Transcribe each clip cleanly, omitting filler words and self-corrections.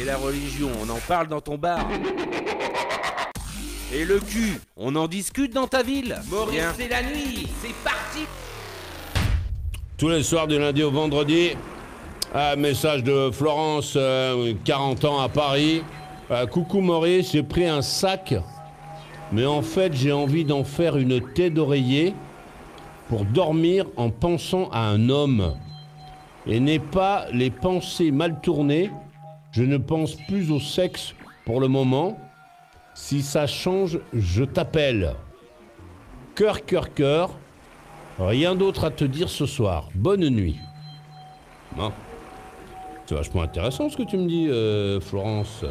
Et la religion, on en parle dans ton bar. Et le cul, on en discute dans ta ville. Maurice, c'est la nuit, c'est parti. Tous les soirs du lundi au vendredi, un message de Florence, 40 ans à Paris. Coucou Maurice, j'ai pris un sac, mais en fait j'ai envie d'en faire une tête d'oreiller pour dormir en pensant à un homme. Et n'aie pas les pensées mal tournées, je ne pense plus au sexe pour le moment. Si ça change, je t'appelle. Cœur, cœur, cœur. Rien d'autre à te dire ce soir. Bonne nuit. Bon. C'est vachement intéressant ce que tu me dis, Florence.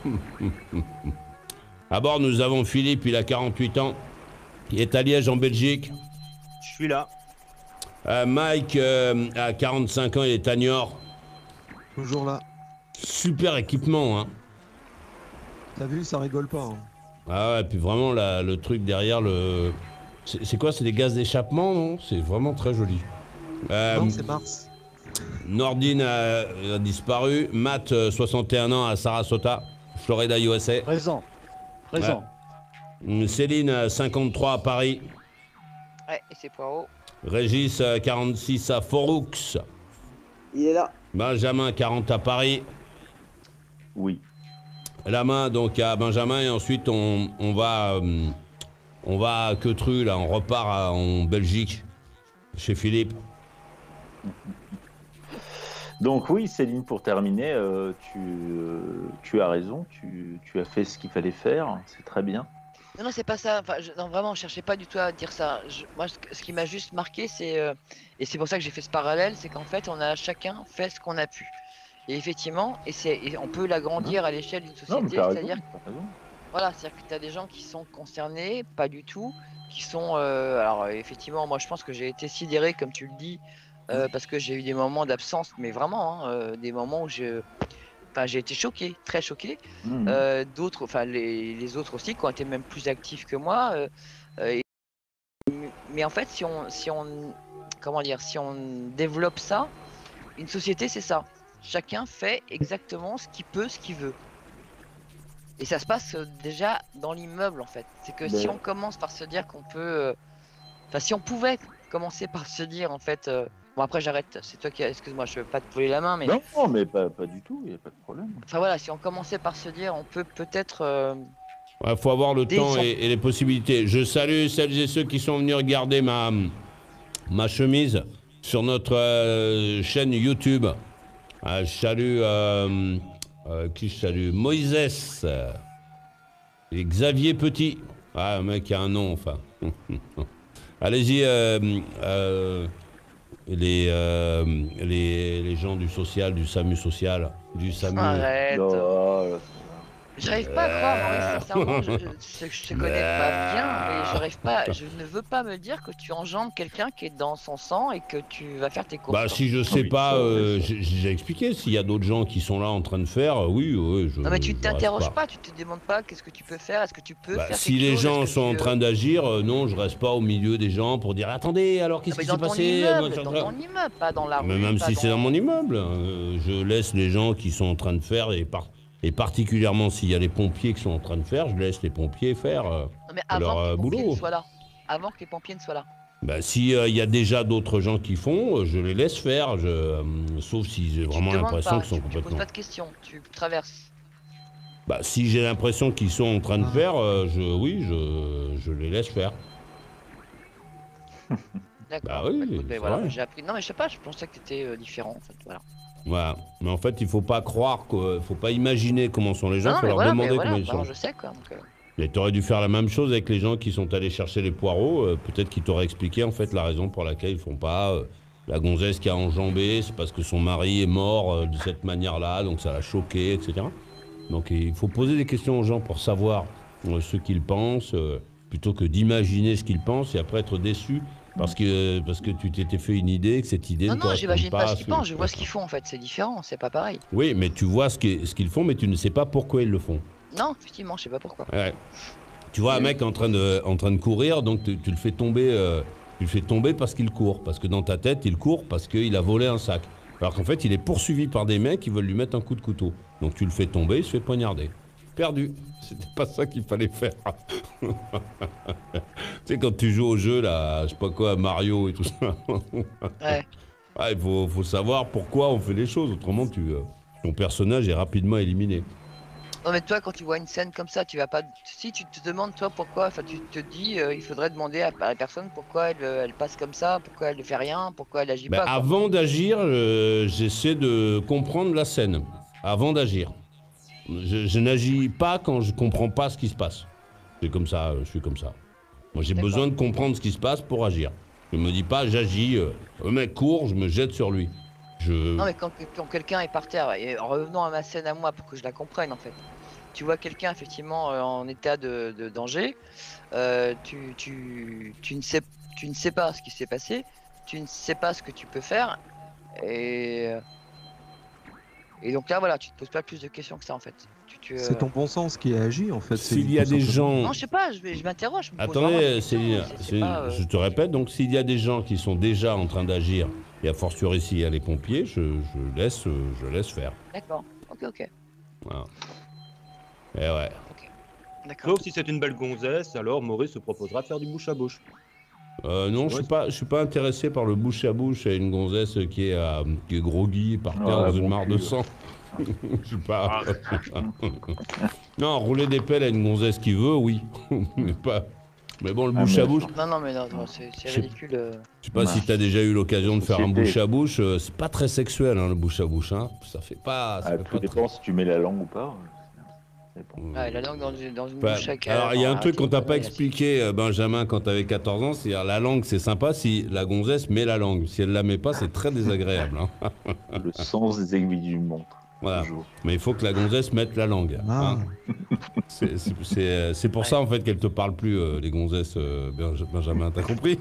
À bord, nous avons Philippe, il a 48 ans. Il est à Liège, en Belgique. Je suis là. Mike a 45 ans, il est à Niort. Toujours là. Super équipement, hein. T'as vu, ça rigole pas. Hein. Ah ouais, et puis vraiment, le truc derrière, c'est quoi? C'est des gaz d'échappement, non? C'est vraiment très joli. Non, c'est Mars. Nordine a disparu. Matt, 61 ans, à Sarasota, Florida, USA. Présent. Ouais. Céline, 53 à Paris. Ouais, et c'est Poirot. Régis, 46 à Foroux. Il est là. Benjamin, 40 à Paris. Oui. La main donc à Benjamin et ensuite on va à Queutru, là, on repart en Belgique, chez Philippe. Donc oui, Céline, pour terminer, tu as raison, tu as fait ce qu'il fallait faire, c'est très bien. Non, c'est pas ça. Enfin, non, vraiment, je cherchais pas du tout à dire ça. Moi, ce qui m'a juste marqué, c'est et c'est pour ça que j'ai fait ce parallèle, c'est qu'en fait, on a chacun fait ce qu'on a pu. Et effectivement, et on peut l'agrandir à l'échelle d'une société, c'est-à-dire voilà, c'est-à-dire que tu as des gens qui sont concernés, pas du tout, qui sont alors effectivement, moi je pense que j'ai été sidéré comme tu le dis parce que j'ai eu des moments d'absence, mais vraiment des moments où j'ai été choqué, très choqué. D'autres, enfin les autres aussi, qui ont été même plus actifs que moi. Mais en fait, si on développe ça, une société, c'est ça. Chacun fait exactement ce qu'il peut, ce qu'il veut. Et ça se passe déjà dans l'immeuble en fait. C'est que si on commence par se dire qu'on peut... Enfin, si on pouvait commencer par se dire en fait... Bon après j'arrête, c'est toi qui... Excuse-moi, je veux pas te voler la main, mais... Non, mais pas du tout, il n'y a pas de problème. Enfin voilà, si on commençait par se dire, on peut peut-être... Ouais, faut avoir le temps et les possibilités. Je salue celles et ceux qui sont venus regarder ma chemise sur notre chaîne YouTube. Je salue... qui je salue? Moïse et Xavier Petit. Ah, un mec qui a un nom, enfin. Allez-y, les gens du social, du SAMU social, du SAMU. Arrête. J'arrive pas à croire, Maurice, sincèrement, je te connais pas bien, mais j'arrive pas, je ne veux pas me dire que tu enjambes quelqu'un qui est dans son sang et que tu vas faire tes courses. Bah si je sais pas, j'ai expliqué, s'il y a d'autres gens qui sont là en train de faire, oui, je... Non mais tu ne t'interroges pas, tu te demandes pas qu'est-ce que tu peux faire, est-ce que tu peux faire quelque chose. Si les gens sont en train d'agir, non, je reste pas au milieu des gens pour dire, attendez, alors qu'est-ce qui s'est passé? Dans ton immeuble, pas dans la rue. Mais même si c'est dans mon immeuble, je laisse les gens qui sont en train de faire et particulièrement s'il y a les pompiers qui sont en train de faire, je laisse les pompiers faire leur boulot. Avant que les pompiers ne soient là. Bah, s'il y a déjà d'autres gens qui font, je les laisse faire, sauf si j'ai vraiment l'impression qu'ils sont complètement... Tu poses pas de questions, tu traverses. Bah, si j'ai l'impression qu'ils sont en train de faire, je les laisse faire. D'accord. Bah oui, écoute, voilà, j'ai appris. Non mais je sais pas, je pensais que tu étais différent en fait, voilà. Voilà, mais en fait, il faut pas croire, faut pas imaginer comment sont les gens, il faut leur demander comment ils sont. Je sais quoi. Donc, Et tu aurais dû faire la même chose avec les gens qui sont allés chercher les poireaux. Peut-être qu'ils t'auraient expliqué en fait la raison pour laquelle ils font pas. La gonzesse qui a enjambé, c'est parce que son mari est mort de cette manière-là, donc ça l'a choqué, etc. Donc il faut poser des questions aux gens pour savoir ce qu'ils pensent, plutôt que d'imaginer ce qu'ils pensent et après être déçu. Parce que tu t'étais fait une idée, que cette idée ne correspond pas... Non, j'imagine pas ce qu'ils pensent, je vois ce qu'ils font en fait, c'est différent, c'est pas pareil. Oui, mais tu vois ce qu'ils font, mais tu ne sais pas pourquoi ils le font. Non, effectivement, je sais pas pourquoi. Ouais. Tu vois un mec en train de courir, donc tu le fais tomber parce qu'il court. Parce que dans ta tête, il court parce qu'il a volé un sac. Alors qu'en fait, il est poursuivi par des mecs qui veulent lui mettre un coup de couteau. Donc tu le fais tomber, il se fait poignarder. Perdu. C'était pas ça qu'il fallait faire. Tu sais, quand tu joues au jeu, là, je sais pas quoi, Mario et tout ça. Ouais. Ah, il faut savoir pourquoi on fait les choses. Autrement, ton personnage est rapidement éliminé. Non mais toi quand tu vois une scène comme ça, tu vas pas. Si tu te demandes toi pourquoi, enfin tu te dis il faudrait demander à la personne pourquoi elle passe comme ça, pourquoi elle ne fait rien, pourquoi elle agit pas. Quoi. Avant d'agir, j'essaie de comprendre la scène. Avant d'agir. Je n'agis pas quand je comprends pas ce qui se passe. C'est comme ça, je suis comme ça. Moi j'ai besoin de comprendre ce qui se passe pour agir. Je me dis pas j'agis, le mec court, je me jette sur lui. Non mais quand quelqu'un est par terre, et en revenant à ma scène à moi pour que je la comprenne en fait. Tu vois quelqu'un effectivement en état de danger, tu ne sais pas ce qui s'est passé, tu ne sais pas ce que tu peux faire, et donc là voilà, tu te poses pas plus de questions que ça en fait. C'est ton bon sens qui agit en fait. S'il y a des gens... Non je sais pas, je m'interroge. Attendez, je te répète, donc s'il y a des gens qui sont déjà en train d'agir, et a fortiori s'il y a les pompiers, je laisse faire. D'accord, ok. Voilà. Et ouais. D'accord. Sauf si c'est une belle gonzesse, alors Maurice se proposera de faire du bouche à bouche. Non, je suis pas intéressé par le bouche à bouche à une gonzesse qui est groggy par terre dans une mare de sang. Je sais pas. Non, rouler des pelles à une gonzesse qui veut, oui. Mais bon, le bouche à bouche. Non, mais non, c'est ridicule. Je sais pas si t'as déjà eu l'occasion de faire un bouche à bouche. C'est pas très sexuel, hein, le bouche à bouche. Hein. Ça fait pas. Tout dépend si tu mets la langue ou pas. Ouais, la langue dans une bouche à alors, il y a un truc qu'on t'a pas expliqué, Benjamin, quand t'avais 14 ans, c'est-à-dire la langue, c'est sympa si la gonzesse met la langue. Si elle la met pas, c'est très désagréable. Hein. Le sens des aiguilles d'une montre. Voilà. Mais il faut que la gonzesse mette la langue. Hein. C'est pour ça, en fait, qu'elle te parle plus, les gonzesses, Benjamin. T'as compris?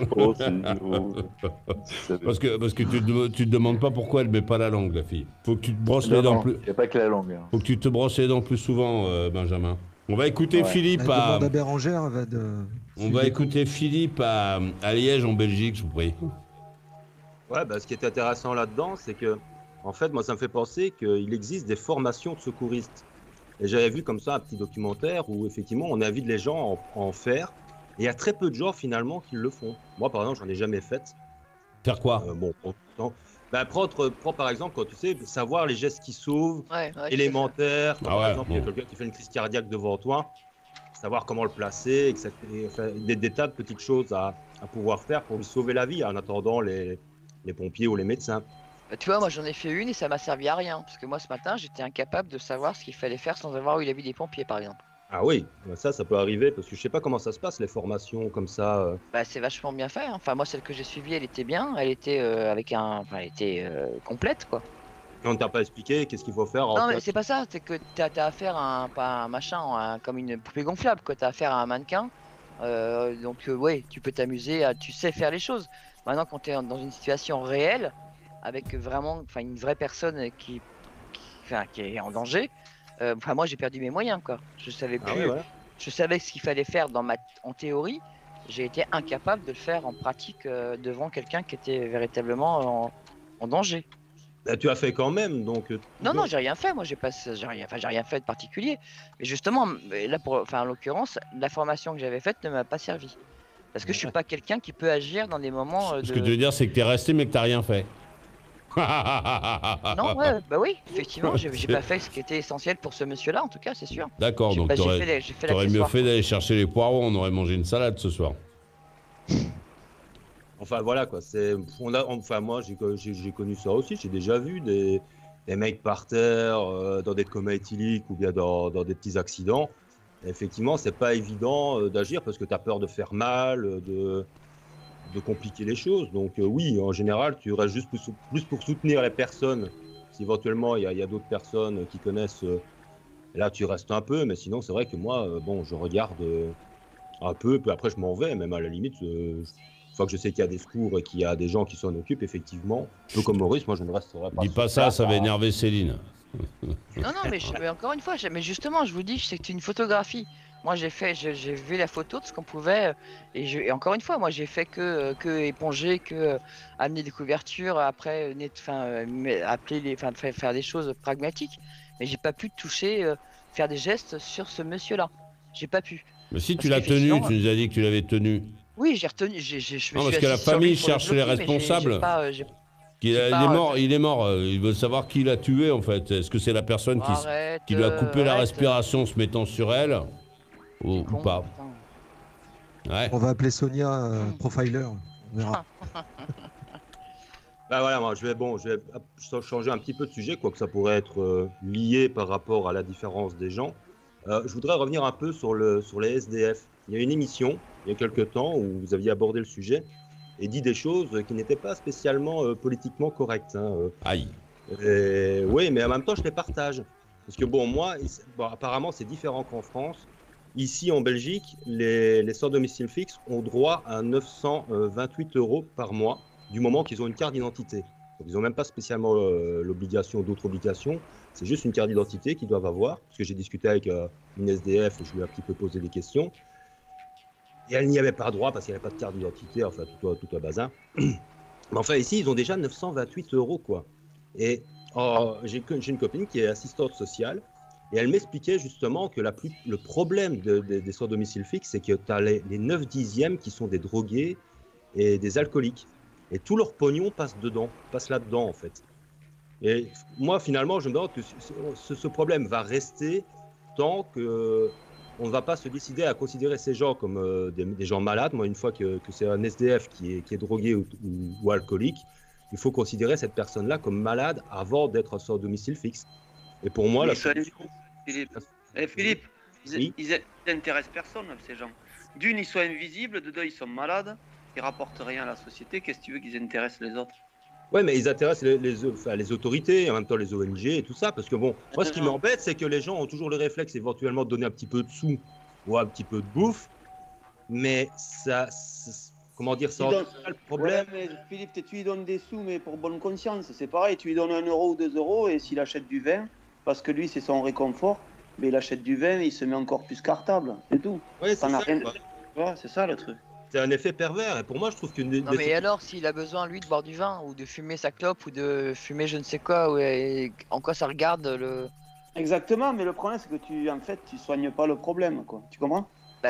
Parce que tu te demandes pas pourquoi elle met pas la langue, la fille. Faut que tu te brosses les dents plus... Il n'y a pas que la langue. Hein. Faut que tu te brosses les dents plus souvent, Benjamin. On va écouter Philippe à... On va écouter Philippe à Liège, en Belgique, je vous prie. Ouais, ce qui est intéressant là-dedans, c'est que en fait, moi, ça me fait penser qu'il existe des formations de secouristes. Et j'avais vu comme ça un petit documentaire où, effectivement, on invite les gens à en faire. Et il y a très peu de gens, finalement, qui le font. Moi, par exemple, j'en ai jamais fait. Faire quoi? Prends, par exemple, quand tu sais, savoir les gestes qui sauvent, élémentaires. Par exemple, il y a quelqu'un qui fait une crise cardiaque devant toi. Savoir comment le placer, etc. Des tas de petites choses à pouvoir faire pour lui sauver la vie en attendant les pompiers ou les médecins. Tu vois, moi j'en ai fait une et ça m'a servi à rien. Parce que moi ce matin, j'étais incapable de savoir ce qu'il fallait faire sans avoir eu l'avis des pompiers, par exemple. Ah oui, ça peut arriver parce que je sais pas comment ça se passe, les formations comme ça. C'est vachement bien fait. Hein. Enfin, moi celle que j'ai suivie, elle était bien. Elle était elle était complète, quoi. Et on ne t'a pas expliqué qu'est-ce qu'il faut faire Non, mais c'est pas ça. C'est que t'as affaire à un machin, comme une poupée gonflable, quoi. T'as affaire à un mannequin. Ouais, tu peux t'amuser, tu sais faire les choses. Maintenant, quand t'es dans une situation réelle, avec vraiment une vraie personne qui est en danger, moi j'ai perdu mes moyens, quoi. Je savais plus, je savais ce qu'il fallait faire en théorie, j'ai été incapable de le faire en pratique devant quelqu'un qui était véritablement en danger. Tu as fait quand même, donc... Non, j'ai rien fait, moi j'ai rien fait de particulier. Mais justement, là, en l'occurrence, la formation que j'avais faite ne m'a pas servi. Parce que je suis pas quelqu'un qui peut agir dans des moments Ce que tu veux dire, c'est que tu es resté, mais que tu n'as rien fait. Non, oui, effectivement, j'ai pas fait ce qui était essentiel pour ce monsieur-là, en tout cas, c'est sûr. D'accord, donc tu aurais mieux fait d'aller chercher les poireaux, on aurait mangé une salade ce soir. Enfin voilà quoi, moi j'ai connu ça aussi, j'ai déjà vu des mecs par terre dans des comas éthyliques ou bien dans des petits accidents. Et effectivement, c'est pas évident d'agir parce que tu as peur de faire mal, de compliquer les choses. Donc oui, en général, tu restes juste plus pour soutenir les personnes. Si éventuellement il y a d'autres personnes qui connaissent, là tu restes un peu, mais sinon c'est vrai que moi, je regarde un peu, puis après je m'en vais, même à la limite. Une fois que je sais qu'il y a des secours et qu'il y a des gens qui s'en occupent, effectivement, un peu comme Maurice, moi je ne resterai pas. Dis pas ça, ça va énerver Céline. Non, mais encore une fois, mais justement, je vous dis, c'est une photographie. Moi, j'ai vu la photo de ce qu'on pouvait, et encore une fois, moi, j'ai fait que éponger, amener des couvertures, après, faire des choses pragmatiques, mais j'ai pas pu toucher, faire des gestes sur ce monsieur-là. J'ai pas pu. Mais si Parce tu l'as tenu, qu'effectivement, tu nous as dit que tu l'avais tenu. Oui, j'ai retenu. Je me Non, suis parce que la assis sur famille lui pour le cherche les bloquer, mais responsables. Il est mort, il est mort. Il veut savoir qui l'a tué en fait. Est-ce que c'est la personne qui lui a coupé la respiration en se mettant sur elle ou pas? Ouais. On va appeler Sonia profiler. On verra. Bah voilà, moi je vais changer un petit peu de sujet, quoique ça pourrait être lié par rapport à la différence des gens. Je voudrais revenir un peu sur les SDF. Il y a une émission, il y a quelques temps, où vous aviez abordé le sujet et dit des choses qui n'étaient pas spécialement politiquement correctes. Aïe. Oui, mais en même temps, je les partage. Parce que bon, apparemment, c'est différent qu'en France. Ici, en Belgique, les sans domicile fixe ont droit à 928 € par mois, du moment qu'ils ont une carte d'identité. Donc, ils n'ont même pas spécialement l'obligation, d'autres obligations. C'est juste une carte d'identité qu'ils doivent avoir. Parce que j'ai discuté avec une SDF et je lui ai un petit peu posé des questions. Et elle n'y avait pas droit parce qu'il n'y avait pas de carte d'identité, enfin tout à bazin. Mais enfin, ici, ils ont déjà 928 €, quoi. Et j'ai une copine qui est assistante sociale et elle m'expliquait justement que le problème des sans domicile fixe, c'est que tu as les 9/10 qui sont des drogués et des alcooliques. Et tout leur pognon passe là-dedans en fait. Et moi, finalement, je me demande que ce problème va rester tant que on ne va pas se décider à considérer ces gens comme des gens malades. Moi, une fois que c'est un SDF qui est drogué ou alcoolique, il faut considérer cette personne-là comme malade avant d'être sans domicile fixe. Et pour moi, Philippe, ils n'intéressent personne, ces gens. D'une, ils sont invisibles, de deux, ils sont malades, ils rapportent rien à la société. Qu'est-ce que tu veux qu'ils intéressent les autres? Ouais, mais ils intéressent les autorités, en même temps les ONG et tout ça, parce que bon, moi ce qui m'embête, c'est que les gens ont toujours le réflexe éventuellement de donner un petit peu de sous ou un petit peu de bouffe, mais ça, comment dire, ça en le problème. Ouais, mais Philippe, tu lui donnes des sous, mais pour bonne conscience, c'est pareil, tu lui donnes 1 € ou 2 € et s'il achète du vin, parce que lui c'est son réconfort, mais il achète du vin et il se met encore plus cartable, c'est tout. Ouais, c'est ça, ouais, c'est ça le truc. C'est un effet pervers, et pour moi je trouve qu'une... Non mais alors, s'il a besoin lui de boire du vin, ou de fumer sa clope, ou de fumer je ne sais quoi, en quoi ça regarde le... Exactement, mais le problème c'est que tu soignes pas le problème, quoi. Tu comprends? Bah,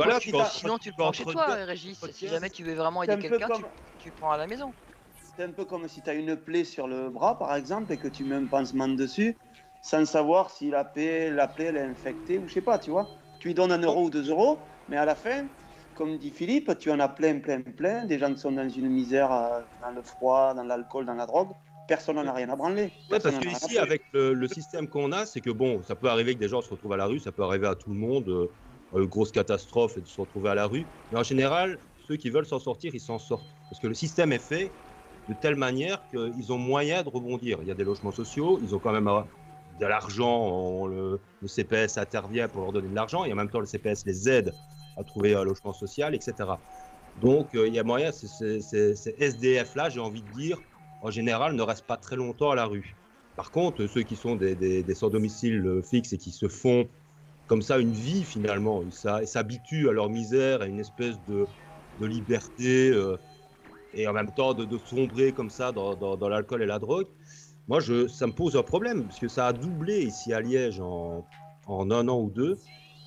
sinon tu le prends chez toi, Régis. Si jamais tu veux vraiment aider quelqu'un, tu le prends à la maison. C'est un peu comme si tu as une plaie sur le bras, par exemple, et que tu mets un pansement dessus, sans savoir si la plaie elle est infectée, ou je sais pas, tu vois. Tu lui donnes 1 € ou 2 €, mais à la fin... Comme dit Philippe, tu en as plein, des gens qui sont dans une misère, dans le froid, dans l'alcool, dans la drogue, personne n'en a rien à branler. Ouais, parce que ici, avec le système qu'on a, c'est que bon, ça peut arriver que des gens se retrouvent à la rue, ça peut arriver à tout le monde, une grosse catastrophe et de se retrouver à la rue, mais en général, ceux qui veulent s'en sortir, ils s'en sortent. Parce que le système est fait de telle manière qu'ils ont moyen de rebondir. Il y a des logements sociaux, ils ont quand même de l'argent, le CPS intervient pour leur donner de l'argent, et en même temps, le CPS les aide à trouver un logement social, etc. Donc, il y a moyen, ces SDF-là, j'ai envie de dire, en général, ne restent pas très longtemps à la rue. Par contre, ceux qui sont des sans domicile fixe et qui se font comme ça une vie, finalement, ils s'habituent à leur misère, à une espèce de liberté, et en même temps de sombrer comme ça dans l'alcool et la drogue, moi, ça me pose un problème, parce que ça a doublé ici à Liège en 1 an ou 2.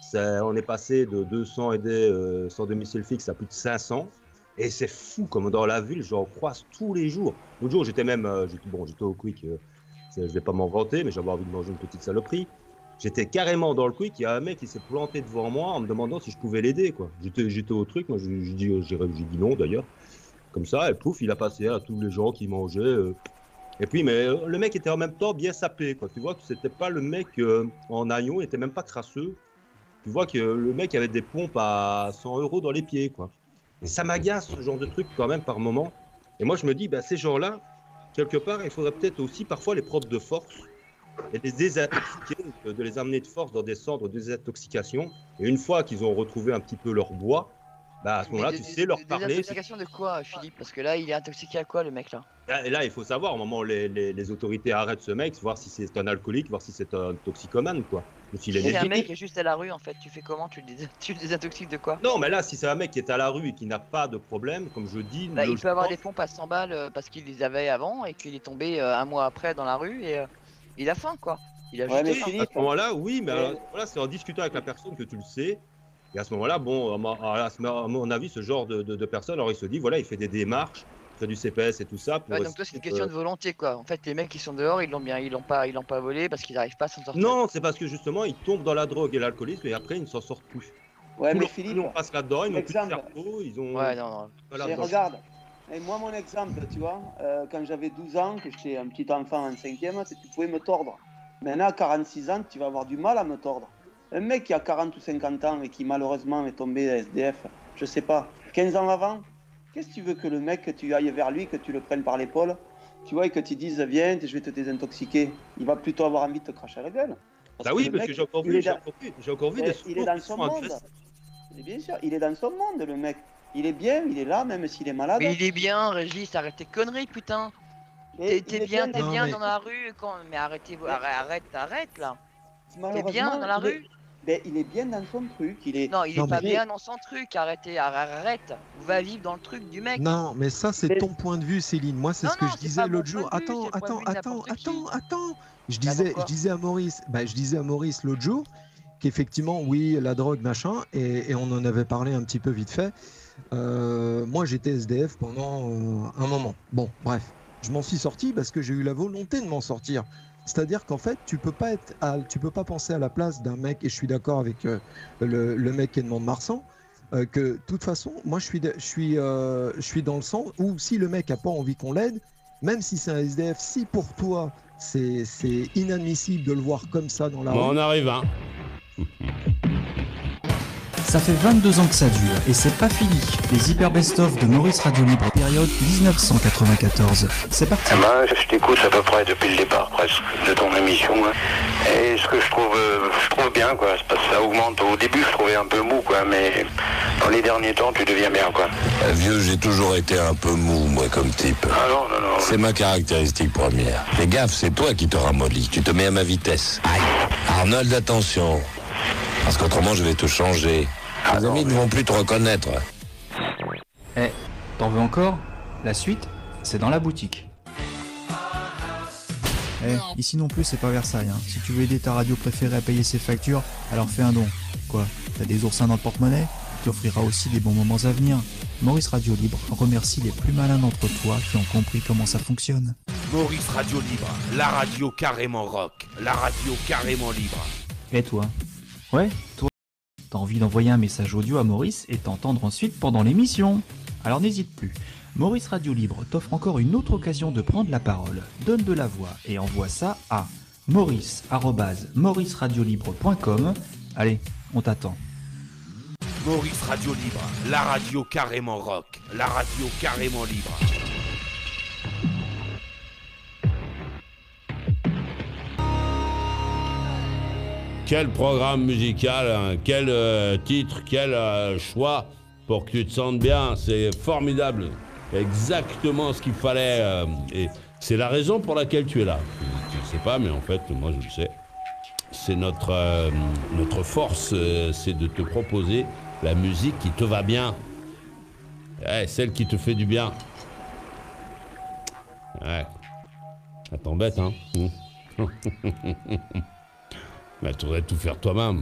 On est passé de 200 aidés sans domicile fixe à plus de 500. Et c'est fou, comme dans la ville, j'en croise tous les jours. L'autre jour, j'étais au Quick, je ne vais pas m'en vanter, mais j'avais envie de manger une petite saloperie. J'étais carrément dans le Quick, il y a un mec qui s'est planté devant moi en me demandant si je pouvais l'aider, quoi. J'étais au truc, moi j'ai dit non d'ailleurs. Comme ça, et pouf, il a passé à tous les gens qui mangeaient. Et puis, mais le mec était en même temps bien sapé, quoi. Tu vois que c'était pas le mec en haillons, il était même pas crasseux. Tu vois que le mec avait des pompes à 100 € dans les pieds, quoi. Et ça m'agace, ce genre de truc, quand même, par moment. Et moi, je me dis, ces gens-là, quelque part, il faudrait peut-être aussi, parfois, les prendre de force et les désintoxiquer, de les amener de force dans des centres de désintoxication. Et une fois qu'ils ont retrouvé un petit peu leur bois, bah à ce moment-là, tu sais leur parler. Des intoxications de quoi, Philippe? Parce que là, il est intoxiqué à quoi, le mec là? Et là, il faut savoir, au moment où les autorités arrêtent ce mec, voir si c'est un alcoolique, voir si c'est un toxicomane, quoi. Ou s'il est Si c'est un légitime. mec qui est juste à la rue, en fait, tu fais comment? Tu le désintoxiques de quoi? Non, mais là, si c'est un mec qui est à la rue et qui n'a pas de problème, comme je dis, Bah, il peut avoir des logiquement- pompes à 100 balles parce qu'il les avait avant et qu'il est tombé un mois après dans la rue et il a faim, quoi. Il a Ouais, mais juste faim. À Philippe, ce moment-là, oui, mais Ouais. voilà, c'est en discutant avec la personne que tu le sais. Et à ce moment-là, bon, à mon avis, ce genre de personne, alors il se dit, voilà, il fait des démarches, il fait du CPS et tout ça. Pour Ouais, donc toi, c'est une essayer question de volonté, quoi. En fait, les mecs qui sont dehors, ils l'ont pas volé parce qu'ils n'arrivent pas à s'en sortir. Non, c'est parce que justement, ils tombent dans la drogue et l'alcoolisme et après, ils ne s'en sortent plus. ouais, mais Plus Philippe, on passe là-dedans, ils n'ont plus de exemple. cerveau, ils ont... Ouais, non. Voilà, et donc- regarde, et moi, mon exemple, tu vois, quand j'avais 12 ans, que j'étais un petit enfant en 5e, tu pouvais me tordre. Maintenant, à 46 ans, tu vas avoir du mal à me tordre. Un mec qui a 40 ou 50 ans et qui malheureusement est tombé à SDF, je sais pas, 15 ans avant, qu'est-ce que tu veux que le mec, que tu ailles vers lui, que tu le prennes par l'épaule, tu vois, et que tu dises, viens, je vais te désintoxiquer. Il va plutôt avoir envie de te cracher à la gueule. Ah oui, le parce mec, que j'ai encore il vu, est j'ai dans- encore vu des il est secours dans qui son sont monde. agressifs. Et bien sûr, il est dans son monde, le mec. Il est bien, il est là, même s'il est malade. Mais il est bien, Régis, arrête tes conneries, putain. Et T'es il est bien Non, mais- dans la rue quand. Mais arrête là. T'es Malheureusement, bien dans la rue? Il est bien dans son truc. Il est... Non, il est Non, pas mais- bien dans son truc, arrête. On va vivre dans le truc du mec. Non, mais ça, c'est Mais- ton point de vue, Céline. Moi, c'est Non, ce que non, je c'est disais pas mon l'autre jour. point de vue, Attends, c'est le point de vue de n'importe qui. attends. Je Bah, disais, pourquoi je disais à Maurice l'autre jour qu'effectivement, oui, la drogue, machin, et on en avait parlé un petit peu vite fait. Moi, j'étais SDF pendant un moment. Bon, bref, je m'en suis sorti parce que j'ai eu la volonté de m'en sortir. C'est-à-dire qu'en fait, tu peux pas penser à la place d'un mec, et je suis d'accord avec le mec qui est de Mont-de-Marsan, que de toute façon, moi, je suis dans le sens où si le mec a pas envie qu'on l'aide, même si c'est un SDF, si pour toi c'est inadmissible de le voir comme ça dans la Bon, rue. on arrive, hein. Ça fait 22 ans que ça dure et c'est pas fini. Les Hyper Best-of de Maurice Radio Libre, période 1994. C'est parti. Eh ben, je t'écoute à peu près depuis le départ presque de ton émission. Hein. Et ce que je trouve bien, quoi, c'est parce que ça augmente. Au début, je trouvais un peu mou, quoi, mais dans les derniers temps, tu deviens bien, quoi. Vieux, j'ai toujours été un peu mou, moi, comme type. Ah non. C'est ma caractéristique première. Fais gaffe, c'est toi qui te ramollis. Tu te mets à ma vitesse. Aïe. Arnold, attention. Parce qu'autrement, je vais te changer. Les amis ne vont plus te reconnaître. Eh, t'en veux encore? La suite, c'est dans la boutique. Eh, ici non plus c'est pas Versailles, hein. Si tu veux aider ta radio préférée à payer ses factures, alors fais un don. Quoi? T'as des oursins dans le porte-monnaie? Tu offriras aussi des bons moments à venir. Maurice Radio Libre remercie les plus malins d'entre toi qui ont compris comment ça fonctionne. Maurice Radio Libre, la radio carrément rock, la radio carrément libre. Et toi? Ouais, toi? T'as envie d'envoyer un message audio à Maurice et t'entendre ensuite pendant l'émission? Alors n'hésite plus. Maurice Radio Libre t'offre encore une autre occasion de prendre la parole. Donne de la voix et envoie ça à maurice@mauriceradiolibre.com. Allez, on t'attend. Maurice Radio Libre, la radio carrément rock, la radio carrément libre. Quel programme musical, hein, quel titre, quel choix pour que tu te sentes bien. C'est formidable. Exactement ce qu'il fallait. Et c'est la raison pour laquelle tu es là. Tu ne sais pas, mais en fait, moi je le sais. C'est notre force, c'est de te proposer la musique qui te va bien. Ouais, celle qui te fait du bien. Ouais. Ça t'embête, hein. Mais tu devrais tout faire toi-même.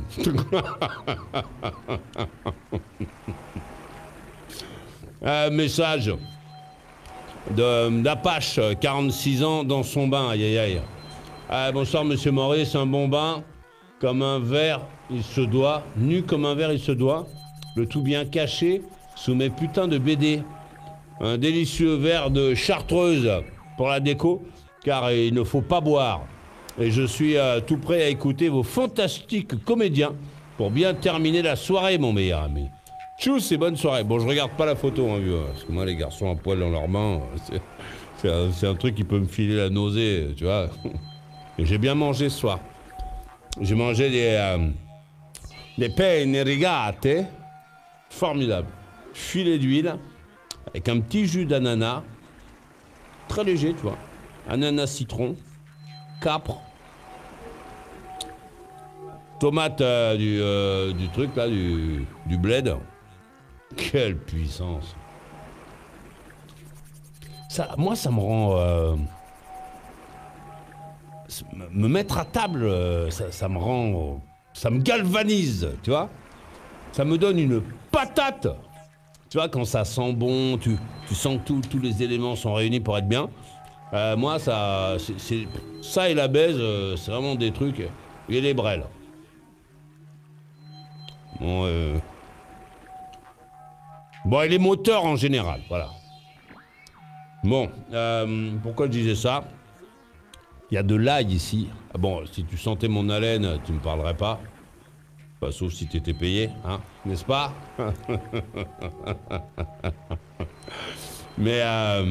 Message d'Apache, 46 ans, dans son bain. Aïe, aïe, aïe. Bonsoir, monsieur Maurice. Un bon bain, comme un verre, il se doit. Nu comme un verre, il se doit. Le tout bien caché sous mes putains de BD. Un délicieux verre de chartreuse pour la déco, car il ne faut pas boire. Et je suis tout prêt à écouter vos fantastiques comédiens pour bien terminer la soirée, mon meilleur ami. Tchuss et bonne soirée. Bon, je regarde pas la photo, hein, vieux, parce que moi, les garçons à poil dans leurs mains, c'est un truc qui peut me filer la nausée, tu vois. Et j'ai bien mangé ce soir. J'ai mangé des penne rigate. Formidable. filet d'huile, avec un petit jus d'ananas, très léger, tu vois. Ananas citron, capre, tomate du truc là, du bled. Quelle puissance! Ça, moi, ça me rend... me mettre à table, ça me rend... ça me galvanise, tu vois? Ça me donne une patate! Tu vois, quand ça sent bon, tu sens que tous les éléments sont réunis pour être bien. Moi, ça et la baise, c'est vraiment des trucs... Et les brels. Bon, et les moteurs en général, voilà. Bon, pourquoi je disais ça? Il y a de l'ail ici. Ah bon, si tu sentais mon haleine, tu me parlerais pas. Enfin, sauf si tu étais payé, hein, n'est-ce pas? Mais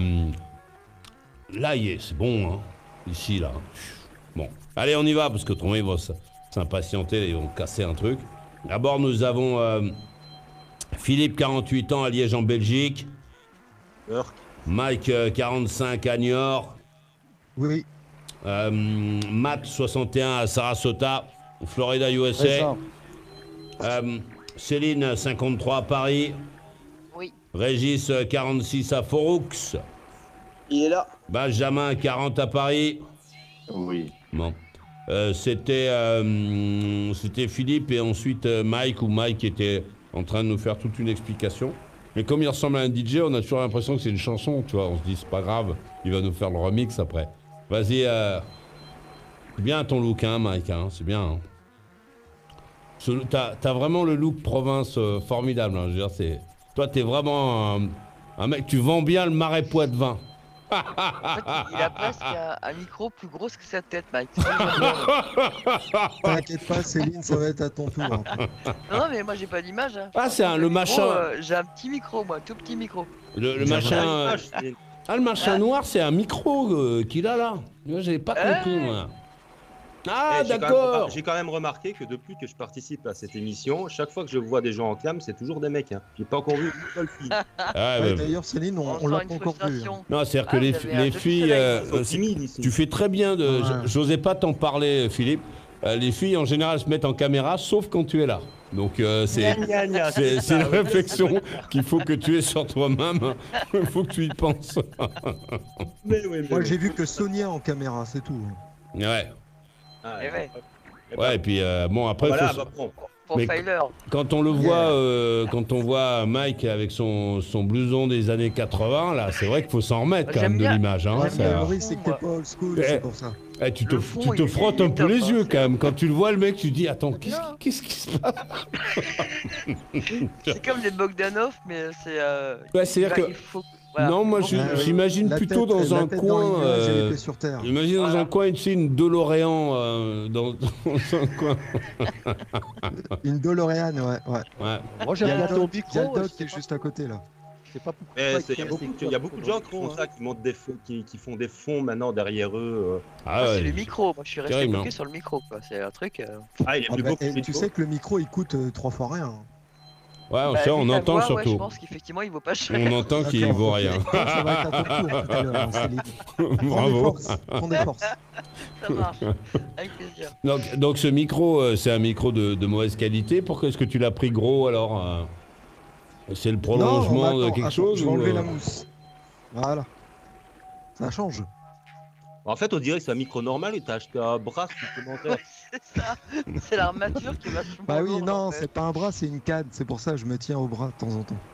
l'ail, c'est bon, hein, ici, là. Bon, allez, on y va, parce que autrement, ils vont s'impatienter, ils vont casser un truc. D'abord, nous avons Philippe, 48 ans, à Liège, en Belgique. Mike, 45, à Niort. Oui. Matt, 61, à Sarasota, Florida, USA. Céline, 53, à Paris. Oui. Régis, 46, à Foroux. Il est là. Benjamin, 40, à Paris. Oui. Bon. C'était Philippe et ensuite Mike, où Mike était en train de nous faire toute une explication. Mais comme il ressemble à un DJ, on a toujours l'impression que c'est une chanson, tu vois. On se dit, c'est pas grave, il va nous faire le remix après. Vas-y, c'est bien ton look, hein, Mike, hein, c'est bien. Hein. T'as vraiment le look province formidable, hein, je veux dire, toi, t'es vraiment un mec, tu vends bien le Marais Poitevin. En fait, il a presque un micro plus gros que sa tête, Mike. T'inquiète pas, Céline, ça va être à ton tour. Hein. Non, mais moi j'ai pas d'image. Hein. Ah, c'est le machin. J'ai un petit micro, moi, tout petit micro. Le machin. Le machin noir, c'est un micro qu'il a là. J'avais pas compris, moi. Ah, d'accord. J'ai quand même remarqué que depuis que je participe à cette émission, chaque fois que je vois des gens en cam, c'est toujours des mecs. Hein. J'ai pas encore vu une seule fille. D'ailleurs, Céline, on l'a pas encore vu. Hein. Non, c'est-à-dire que les filles, tu fais très bien de. J'osais pas t'en parler, Philippe. Les filles, en général, se mettent en caméra, sauf quand tu es là. Donc, c'est une réflexion qu'il faut que tu aies sur toi-même. Il faut que tu y penses. Moi, j'ai vu que Sonia en caméra, c'est tout. Ouais. Ah, ouais, et puis bon, après, voilà, mais quand on le voit, quand on voit Mike avec son blouson des années 80, là, c'est vrai qu'il faut s'en remettre quand même de l'image. Hein, Maurice, c'est que t'es pas old school, c'est pour ça. Tu te frottes un peu les yeux quand même. Quand tu le vois, le mec, tu te dis, attends, qu'est-ce qui se passe? C'est comme les Bogdanov, mais c'est... Ouais, c'est-à-dire que... Voilà. Non, moi j'imagine plutôt dans un coin. J'imagine dans un coin, tu sais, une DeLorean dans un coin. Une DeLorean, ouais. Moi j'aime bien ton micro. Il y a le doc qui est juste à côté là. Il y a beaucoup de gens qui font ça, qui font des fonds maintenant derrière eux. C'est le micro, moi je suis resté bloqué sur le micro, quoi. C'est un truc. Ah, il est plus beau que tu sais que le micro il coûte 3 fois rien. Ouais, on entend surtout. Ouais, je pense qu'effectivement il vaut pas cher. On entend qu'il vaut rien. Ça va être à ton tour tout à l'heure, Céline. Bravo. Prends des forces. Ça marche, avec plaisir. Donc ce micro, c'est un micro de mauvaise qualité. Pourquoi est-ce que tu l'as pris gros alors? C'est le prolongement de quelque chose? Je vais enlever la mousse. Voilà. Ça change. En fait, on dirait que c'est un micro normal et t'as acheté un bras supplémentaire. Ouais, c'est ça. C'est l'armature qui va se Bah oui, non, c'est pas un bras, c'est une canne. C'est pour ça que je me tiens au bras de temps en temps.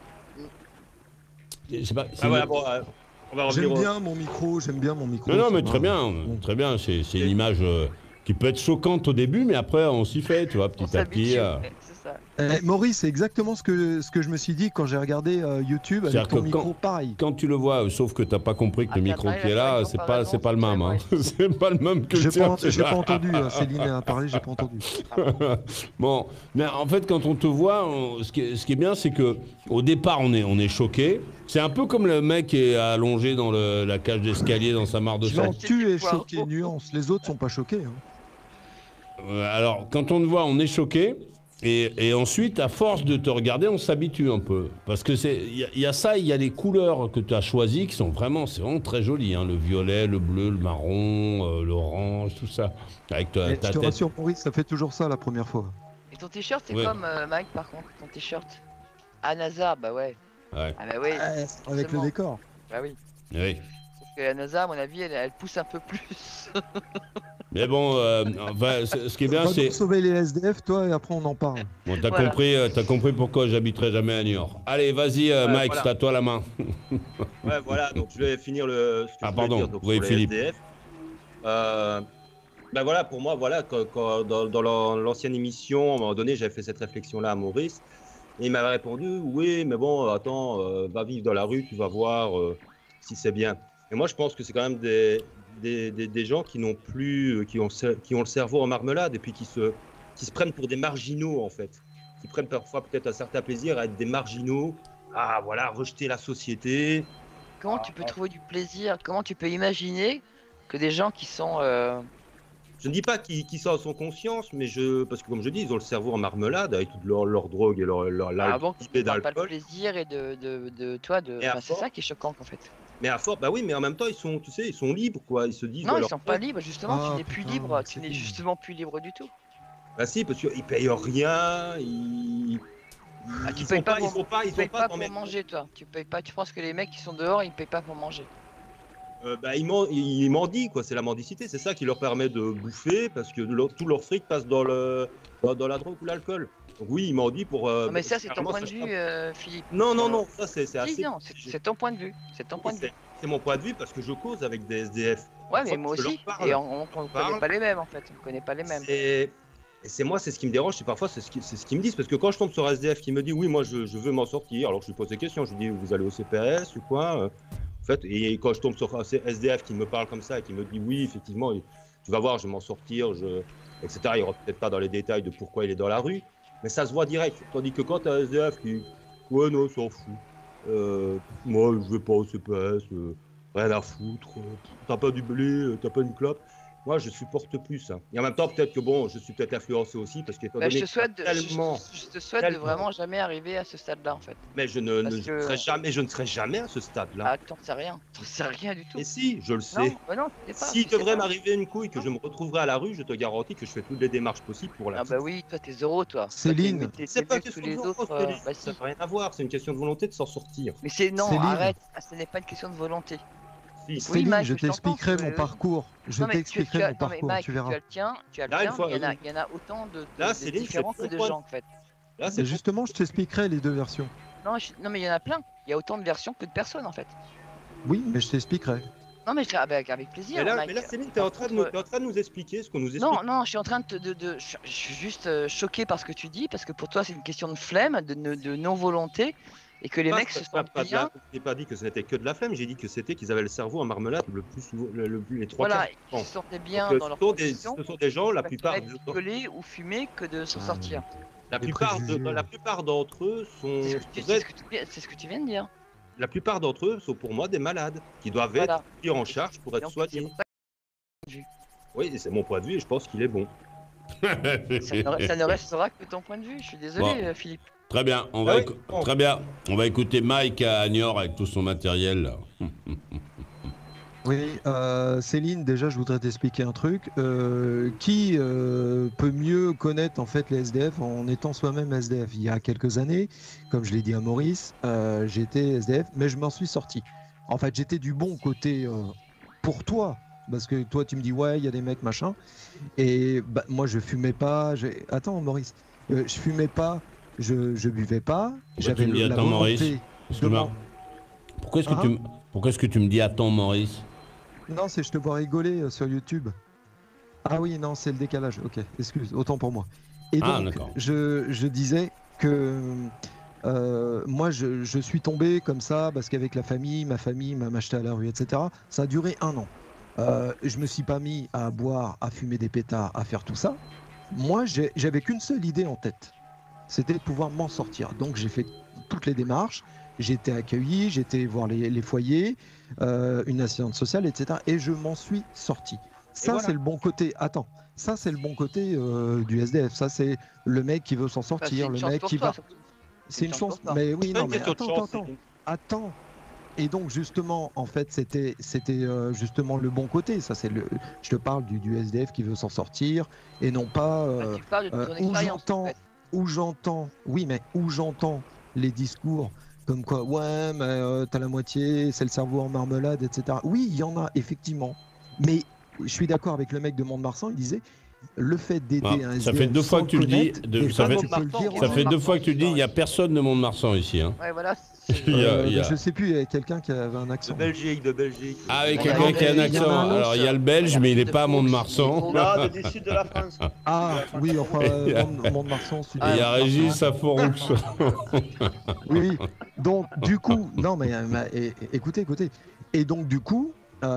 J'aime bien mon micro, Non, mais très bien. C'est une image qui peut être choquante au début, mais après, on s'y fait, tu vois, petit à petit. Maurice, c'est exactement ce que je me suis dit quand j'ai regardé YouTube avec ton micro pareil. Quand tu le vois, sauf que t'as pas compris que le micro qui est là, c'est pas le même. Hein. C'est pas le même que le tien. J'ai pas entendu, Céline a parlé, j'ai pas entendu. Bon, mais en fait, quand on te voit, ce qui est bien, c'est que au départ, on est choqué. C'est un peu comme le mec qui est allongé dans la cage d'escalier dans sa mare de sang. Tu es choqué, nuance. Les autres sont pas choqués. Hein. Alors, quand on te voit, on est choqué. Et ensuite, à force de te regarder, on s'habitue un peu. Parce que il y a ça, il y a les couleurs que tu as choisies qui sont vraiment, c'est vraiment très joli. Hein, le violet, le bleu, le marron, l'orange, tout ça. Avec ta Je te tête. rassure, Maurice, ça fait toujours ça la première fois. Et ton t-shirt, c'est Ouais. comme Mike, par contre, ton t-shirt. À NASA, bah ouais. Ouais. Ah bah oui. Avec le forcément. décor. Bah oui. Oui. Parce que la NASA, à mon avis, elle pousse un peu plus. Mais bon, enfin, ce qui est bien, Va c'est... nous sauver les SDF, toi, et après on en parle. Bon, t'as Voilà. compris pourquoi j'habiterai jamais à Niort. Allez, vas-y, Mike, voilà. c'est à toi la main. Ouais, voilà, donc je vais finir ce que Ah, je voulais pardon, dire donc, oui, sur les Philippe. SDF. Ben voilà, pour moi, voilà, dans l'ancienne émission, à un moment donné, j'avais fait cette réflexion-là à Maurice, et il m'avait répondu, oui, mais bon, attends, va vivre dans la rue, tu vas voir si c'est bien. Et moi, je pense que c'est quand même des gens qui n'ont plus, qui ont le cerveau en marmelade, et puis qui se prennent pour des marginaux, en fait. Qui prennent parfois peut-être un certain plaisir à être des marginaux, à voilà, rejeter la société. Comment tu peux trouver du plaisir? Comment tu peux imaginer que des gens qui sont... Je ne dis pas qu'ils sont à son conscience, mais parce que comme je dis, ils ont le cerveau en marmelade avec toute leur drogue et leur avant que tu et ne parles pas de d'alcool. plaisir et de toi, Et à enfin, c'est force- ça qui est choquant en fait. Mais à force, bah oui, mais en même temps, ils sont, tu sais, ils sont libres, quoi. Ils se disent. Non, ils alors, sont pas libres, justement, Ah, tu n'es plus putain, libre, c'est tu n'es cool. justement plus libre du tout. Bah si, parce qu'ils payent rien, ils. Ah, tu ils payes sont pas pas, pour, ils sont pas, tu ils payes sont pas dans pour mes- manger, toi. Tu payes pas, tu penses que les mecs qui sont dehors, ils payent pas pour manger. Bah, ils mendient, quoi. C'est la mendicité, c'est ça qui leur permet de bouffer, parce que tout leur fric passe dans dans la drogue ou l'alcool. Donc oui, ils mendient pour. Non, mais ça, c'est ton carrément, point de ça- vue, Philippe. Non, non, non, ça c'est Si, assez. non, c'est ton point de vue. C'est ton point de vue. C'est mon point de vue parce que je cause avec des SDF. Ouais, mais Parfois, moi je leur aussi. parle. Et on connaît parle. pas les mêmes, en fait. On connaît pas les mêmes. Et c'est moi, c'est ce qui me dérange, c'est parfois c'est ce qu'ils me disent, parce que quand je tombe sur un SDF qui me dit oui, moi je veux m'en sortir, alors je lui pose des questions, je lui dis vous allez au CPS ou quoi en fait, et quand je tombe sur un SDF qui me parle comme ça et qui me dit oui, effectivement, tu vas voir, je vais m'en sortir, etc. Il rentre peut-être pas dans les détails de pourquoi il est dans la rue, mais ça se voit direct. Tandis que quand tu as un SDF qui ouais, non, s'en fout, moi je vais pas au CPS, rien à foutre, t'as pas du blé, t'as pas une clope. Moi, je supporte plus ça. Et en même temps, peut-être que bon, je suis peut-être influencé aussi parce qu'étant Bah, donné je te souhaite, que tellement, je te souhaite de tellement- vraiment jamais arriver à ce stade-là, en fait. mais je Parce ne que- serai jamais à ce stade-là. Ah, t'en sais rien. T'en sais rien du tout. Et si, je le sais. Non, bah non, tu sais pas. S'il tu sais devrait pas. m'arriver une couille que je me retrouverai à la rue, je te garantis que je fais toutes les démarches possibles pour la. Ah bah oui, toi t'es zéro, toi. Céline. Toi, t'es C'est pas mieux une que tous question de les volonté, autres. Céline. Bah Ça si. n'a rien à voir. C'est une question de volonté de s'en sortir. Mais c'est non, Céline. arrête. Ah, ce n'est pas une question de volonté. Si. Céline, Mike, je je t'entends, t'expliquerai mais mon oui. parcours. Je Non, mais tu t'expliquerai as- mon non, mais parcours, Mike, tu verras. tu as le tien, tu as le Là, une tien, fois, il y en a autant de Là, Céline, différents c'est que de ton gens, en fait. Là, Et c'est justement, je t'expliquerai les deux versions. Non, mais il y en a plein. Il y a autant de versions que de personnes, en fait. Oui, mais je t'expliquerai. Non, mais avec plaisir. Mais là, Mike. mais là, Céline, t'es en train de nous expliquer ce qu'on nous explique. Non, non, je suis en train je suis juste choqué par ce que tu dis, parce que pour toi, c'est une question de flemme, de non-volonté, et que les Pas- mecs se pas- sentent pas de la- bien. J'ai pas dit que ce n'était que de la flemme, j'ai dit que c'était qu'ils avaient le cerveau en marmelade le plus souvent, les trois Voilà, quarts du ils temps. se sentaient bien Donc, dans leur ce sont des- position. ce sont des gens, la Ils plupart, préféraient picoler ou fumer que de s'en Ah, sortir. la des plupart, préjugés. la plupart d'entre eux sont, C'est ce que tu viens de dire. la plupart d'entre eux sont pour moi des malades qui doivent Voilà. être pris en charge pour Et être donc, c'est soignés. pour ça que Oui, et c'est mon point de vue et je pense qu'il est bon. ça ne restera que ton point de vue. Je suis désolé, Bon. Philippe. Très bien, Ah oui, bon. très bien. On va écouter Mike à Niort avec tout son matériel. Là. Oui, Céline, déjà, je voudrais t'expliquer un truc. Qui peut mieux connaître en fait les SDF en étant soi-même SDF? Il y a quelques années, comme je l'ai dit à Maurice, j'étais SDF, mais je m'en suis sorti. En fait, j'étais du bon côté pour toi, parce que toi, tu me dis ouais, il y a des mecs machin, et bah, moi, je fumais pas. Attends, Maurice, je fumais pas, je buvais pas. J'avais tu me dis la attends, Maurice. volonté de Excuse-moi. m'en- Pourquoi est-ce que, Hein pourquoi est-ce que tu me dis attends, Maurice? Non, c'est je te vois rigoler sur YouTube. Ah oui, non, c'est le décalage. Ok, excuse, autant pour moi. Et Ah, donc, d'accord. je disais que moi, je suis tombé comme ça parce qu'avec la famille, ma famille m'a acheté à la rue, etc. Ça a duré 1 an. Je me suis pas mis à boire, à fumer des pétards, à faire tout ça. Moi, j'avais qu'une seule idée en tête. C'était de pouvoir m'en sortir. Donc, j'ai fait toutes les démarches. J'ai été accueilli, j'ai été voir les foyers, une assistante sociale, etc. Et je m'en suis sorti. Ça, voilà. c'est le bon côté. Attends, Ça, c'est le bon côté du SDF. Ça, c'est le mec qui veut s'en sortir, le mec qui va. C'est une chance. Mais oui, non, mais attends. Et donc justement, en fait, c'était justement le bon côté. Ça, c'est le. Je te parle du SDF qui veut s'en sortir et non pas où j'entends. Oui, mais où j'entends les discours comme quoi, ouais, mais t'as la moitié, c'est le cerveau en marmelade, etc. Oui, il y en a effectivement. Mais je suis d'accord avec le mec de Mont-de-Marsan. Il disait. Le fait d'aider un SDF. Ça fait 2 fois que tu le dis. Ça fait 2 fois que tu le dis. Il n'y a personne de Mont-de-Marsan ici. Hein. Ouais, voilà. Je sais plus, il y a quelqu'un qui avait un accent. De Belgique. Ah, avec quelqu'un qui a un accent. Alors, il y a le belge, mais il n'est pas à Mont-de-Marsan. Là, du sud de la France. Ah, oui, enfin, Mont-de-Marsan, sud. Il y a Régis à Foroux. Oui, donc, du coup, non, mais écoutez. Et donc, du coup,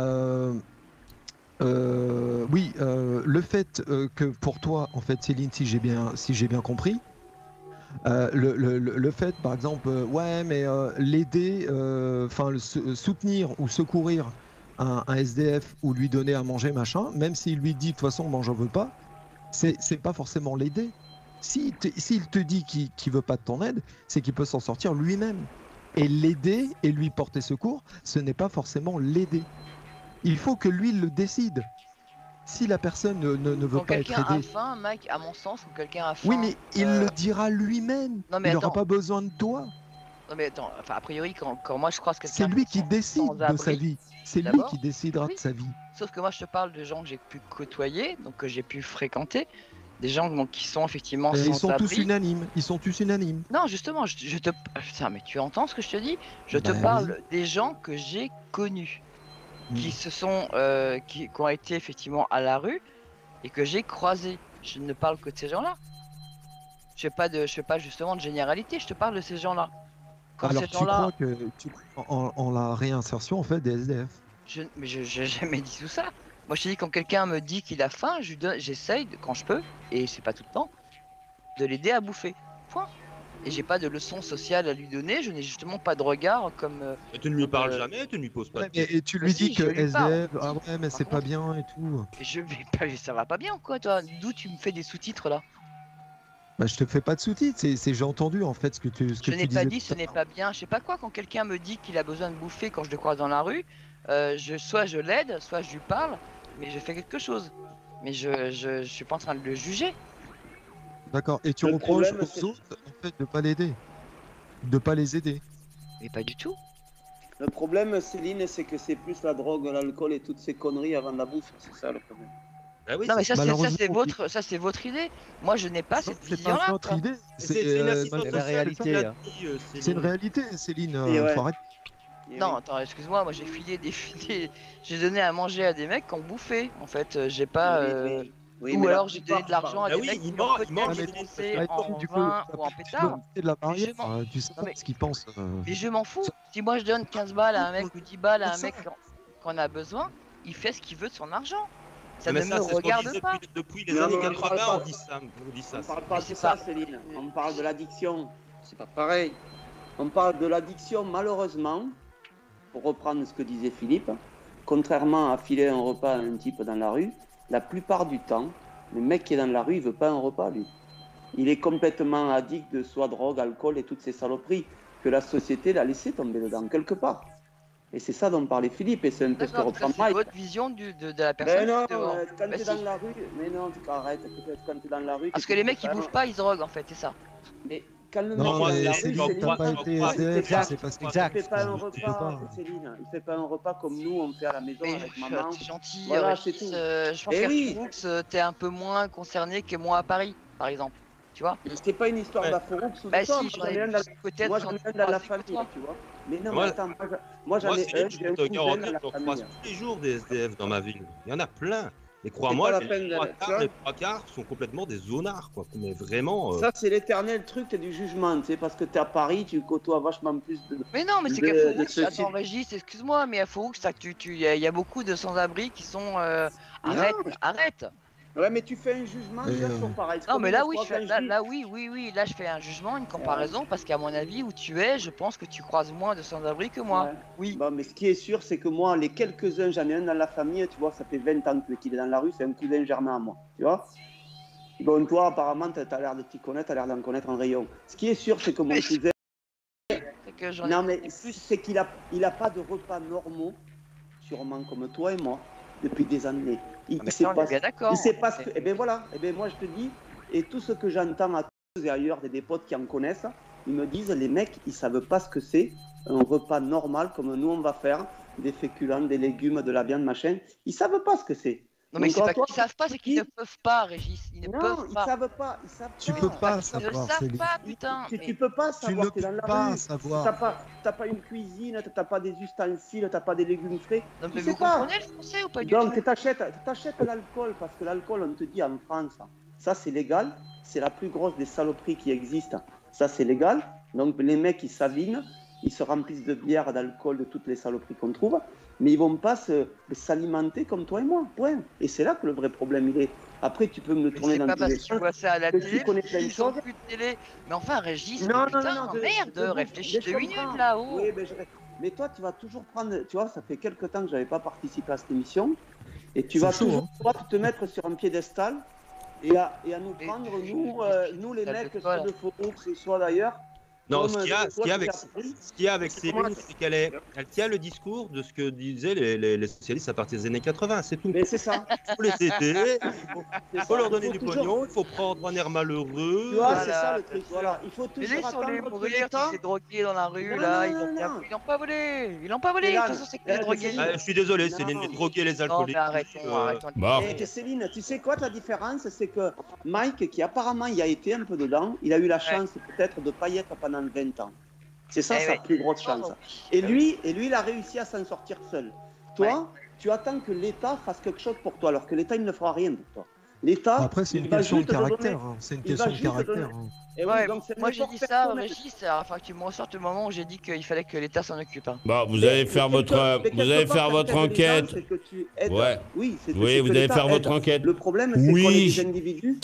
le fait que pour toi, en fait, Céline, si j'ai bien compris, le fait, par exemple, l'aider, soutenir ou secourir un SDF ou lui donner à manger, machin, même s'il lui dit de toute façon, moi j'en veux pas, c'est pas forcément l'aider. S'il te dit qu'il veut pas de ton aide, c'est qu'il peut s'en sortir lui-même. Et l'aider et lui porter secours, ce n'est pas forcément l'aider. Il faut que lui le décide. Si la personne ne veut pas être aidée... Quand quelqu'un a faim, mec, à mon sens, ou quelqu'un a faim... Oui, mais il le dira lui-même. Il n'aura pas besoin de toi. Non, mais attends, enfin, a priori, quand moi je croise quelqu'un... C'est lui qui décide de sa vie. C'est lui qui décidera de sa vie. Sauf que moi, je te parle de gens que j'ai pu côtoyer, donc que j'ai pu fréquenter. Des gens qui sont effectivement sans abri. Ils sont tous unanimes. Non, justement, je te... Putain, mais tu entends ce que je te dis? Je te parle des gens que j'ai connus. Qui se sont, qui ont été effectivement à la rue et que j'ai croisés. Je ne parle que de ces gens-là. Je fais pas justement de généralité. Je te parle de ces gens-là. Alors tu crois que en la réinsertion en fait des SDF? Mais je n'ai jamais dit tout ça. Moi, je te dis quand quelqu'un me dit qu'il a faim, j'essaye quand je peux, et c'est pas tout le temps, de l'aider à bouffer. Point. Et j'ai pas de leçon sociale à lui donner, je n'ai justement pas de regard comme... tu ne lui parles jamais, tu ne lui poses pas de questions. Et tu lui dis que SDF, ah ouais mais c'est pas bien et tout. Je vais pas, ça va pas bien quoi toi? D'où tu me fais des sous-titres là? Bah je te fais pas de sous-titres, j'ai entendu en fait ce que tu disais. Je n'ai pas dit ce n'est pas bien, je sais pas quoi, quand quelqu'un me dit qu'il a besoin de bouffer quand je le croise dans la rue, soit je l'aide, soit je lui parle, mais je fais quelque chose. Mais je suis pas en train de le juger. D'accord, et tu reproches aux autres en fait de pas l'aider, de pas les aider. Mais pas du tout. Le problème, Céline, c'est que c'est plus la drogue, l'alcool et toutes ces conneries avant la bouffe, c'est ça le problème. Ah oui, non mais ça c'est votre idée. Moi je n'ai pas cette vision-là. C'est pas notre idée. C'est la réalité. C'est une réalité, Céline. Faut arrêter. Non, attends, excuse-moi, moi j'ai j'ai donné à manger à des mecs qui ont bouffé. En fait, j'ai pas. Oui, ou alors j'ai donné de l'argent à des mecs qui ont mangent en vin ou en pétard. De la barrière, tu sais pas ce qu'ils pensent. Mais je m'en fous. Si moi je donne 15 balles à un mec ou 10 balles à un mec qu'on a besoin, il fait ce qu'il veut de son argent. Ça ne me regarde pas. Depuis les années 80, on dit ça. On parle pas de ça, Céline. On parle de l'addiction. C'est pas pareil. On parle de l'addiction, malheureusement, pour reprendre ce que disait Philippe, contrairement à filer un repas à un type dans la rue, la plupart du temps, le mec qui est dans la rue, il veut pas un repas, lui. Il est complètement addict de soit drogue, alcool et toutes ces saloperies que la société l'a laissé tomber dedans, quelque part. Et c'est ça dont parlait Philippe, et c'est un peu ce que reprend Mike. C'est votre vision de la personne. Mais non, quand tu es dans la rue, mais non, arrête, peut-être quand tu es dans la rue... Parce que les mecs, ils bouffent pas, ils droguent, en fait, c'est ça. Mais quand le non, mec t'as pas été SDF, c'est parce qu'il fait pas un repas, Céline. Il fait pas un repas comme nous, on fait à la maison avec maman. C'est gentil, voilà, c'est tout. Je pense qu'à t'es un peu moins concerné que moi à Paris, par exemple. Tu vois? C'est pas une histoire d'Afroux ou de toi. Moi j'en ai un dans la famille, tu vois. Mais non, mais attends, moi j'en ai un, j'ai un cousin dans la famille. Je croise tous les jours des SDF dans ma ville. Il y en a plein. Mais crois-moi, les trois quarts sont complètement des zonards, quoi. Mais vraiment. Ça, c'est l'éternel truc du jugement, tu sais, parce que t'es à Paris, tu côtoies vachement plus de. Mais non, mais c'est qu'à Fauroux, attends, Régis, excuse-moi, mais à Fauroux, il y a beaucoup de sans-abri qui sont. Arrête. Ouais, mais tu fais un jugement déjà sur pareil. Non, mais là, oui, là, je fais un jugement, une comparaison, parce qu'à mon avis, où tu es, je pense que tu croises moins de sans-abri que moi. Ouais. Oui. Bon, mais ce qui est sûr, c'est que moi, les quelques-uns, j'en ai un dans la famille, tu vois, ça fait 20 ans qu'il est dans la rue, c'est un cousin germain à moi, tu vois. Bon, toi, apparemment, tu as l'air de t'y connaître, tu as l'air d'en connaître un rayon. Ce qui est sûr, c'est que mon cousin... Non, mais c'est qu'il a pas de repas normaux, sûrement comme toi et moi, depuis des années. Il sait pas ce que... Eh bien voilà, eh bien moi je te dis, et tout ce que j'entends à tous et ailleurs, des potes qui en connaissent, ils me disent, les mecs, ils savent pas ce que c'est, un repas normal comme nous on va faire, des féculents, des légumes, de la viande, machin. Ils savent pas ce que c'est. Non, mais c'est pas qu'ils savent pas, c'est qu'ils ne peuvent pas, Régis. Ils ne peuvent pas. Ils savent pas. Tu peux pas savoir. Ils ne savent pas, putain. Tu peux pas savoir. Tu ne peux pas savoir. T'as pas une cuisine, t'as pas des ustensiles, t'as pas des légumes frais. Non, mais vous comprenez le français ou pas du tout? Donc t'achètes l'alcool, parce que l'alcool, on te dit en France, ça c'est légal, c'est la plus grosse des saloperies qui existent. Ça c'est légal. Donc les mecs ils s'avinent, ils se remplissent de bière, d'alcool, de toutes les saloperies qu'on trouve. Mais ils vont pas s'alimenter comme toi et moi, point. Et c'est là que le vrai problème il est. Après, tu peux me le tourner dans tous les sens. Tu vois ça à la télé, tu connais plein de choses. Plus de télé. Mais enfin, Régis, non, merde, réfléchis 2 minutes là-haut. Oui, mais toi, tu vas toujours prendre. Tu vois, ça fait quelques temps que je n'avais pas participé à cette émission. Et tu vas toujours te mettre sur un piédestal et à nous prendre, nous les mecs, soit de Faubourg, soit d'ailleurs. Non, ce qu'il y a avec Céline, c'est qu'elle tient le discours de ce que disaient les socialistes à partir des années 80, c'est tout. Mais c'est ça. Il faut les aider, il faut leur donner du pognon, il faut prendre un air malheureux. Tu vois, c'est ça le truc. Voilà, il faut toujours attendre que l'État... s'est drogué dans la rue, là, ils n'ont pas volé. Ils n'ont pas volé, de toute façon, c'est que les drogués. Je suis désolé, Céline, les drogués, les alcooliques. Arrêtons. Et Céline, tu sais quoi, la différence, c'est que Mike, qui apparemment y a été un peu dedans, il a eu la chance peut-être de ne pas y être pendant 20 ans. C'est ça sa plus grosse chance. Et lui, il a réussi à s'en sortir seul. Toi, tu attends que l'État fasse quelque chose pour toi, alors que l'État, il ne fera rien pour toi. L'État. Après, c'est une question de caractère. C'est une question de caractère. Moi, j'ai dit ça, Régis, afin que tu me ressortes le moment où j'ai dit qu'il fallait que l'État s'en occupe. Bon, vous allez faire votre enquête. Ouais. Oui, vous allez faire votre enquête. Le problème, c'est qu'on est des individus.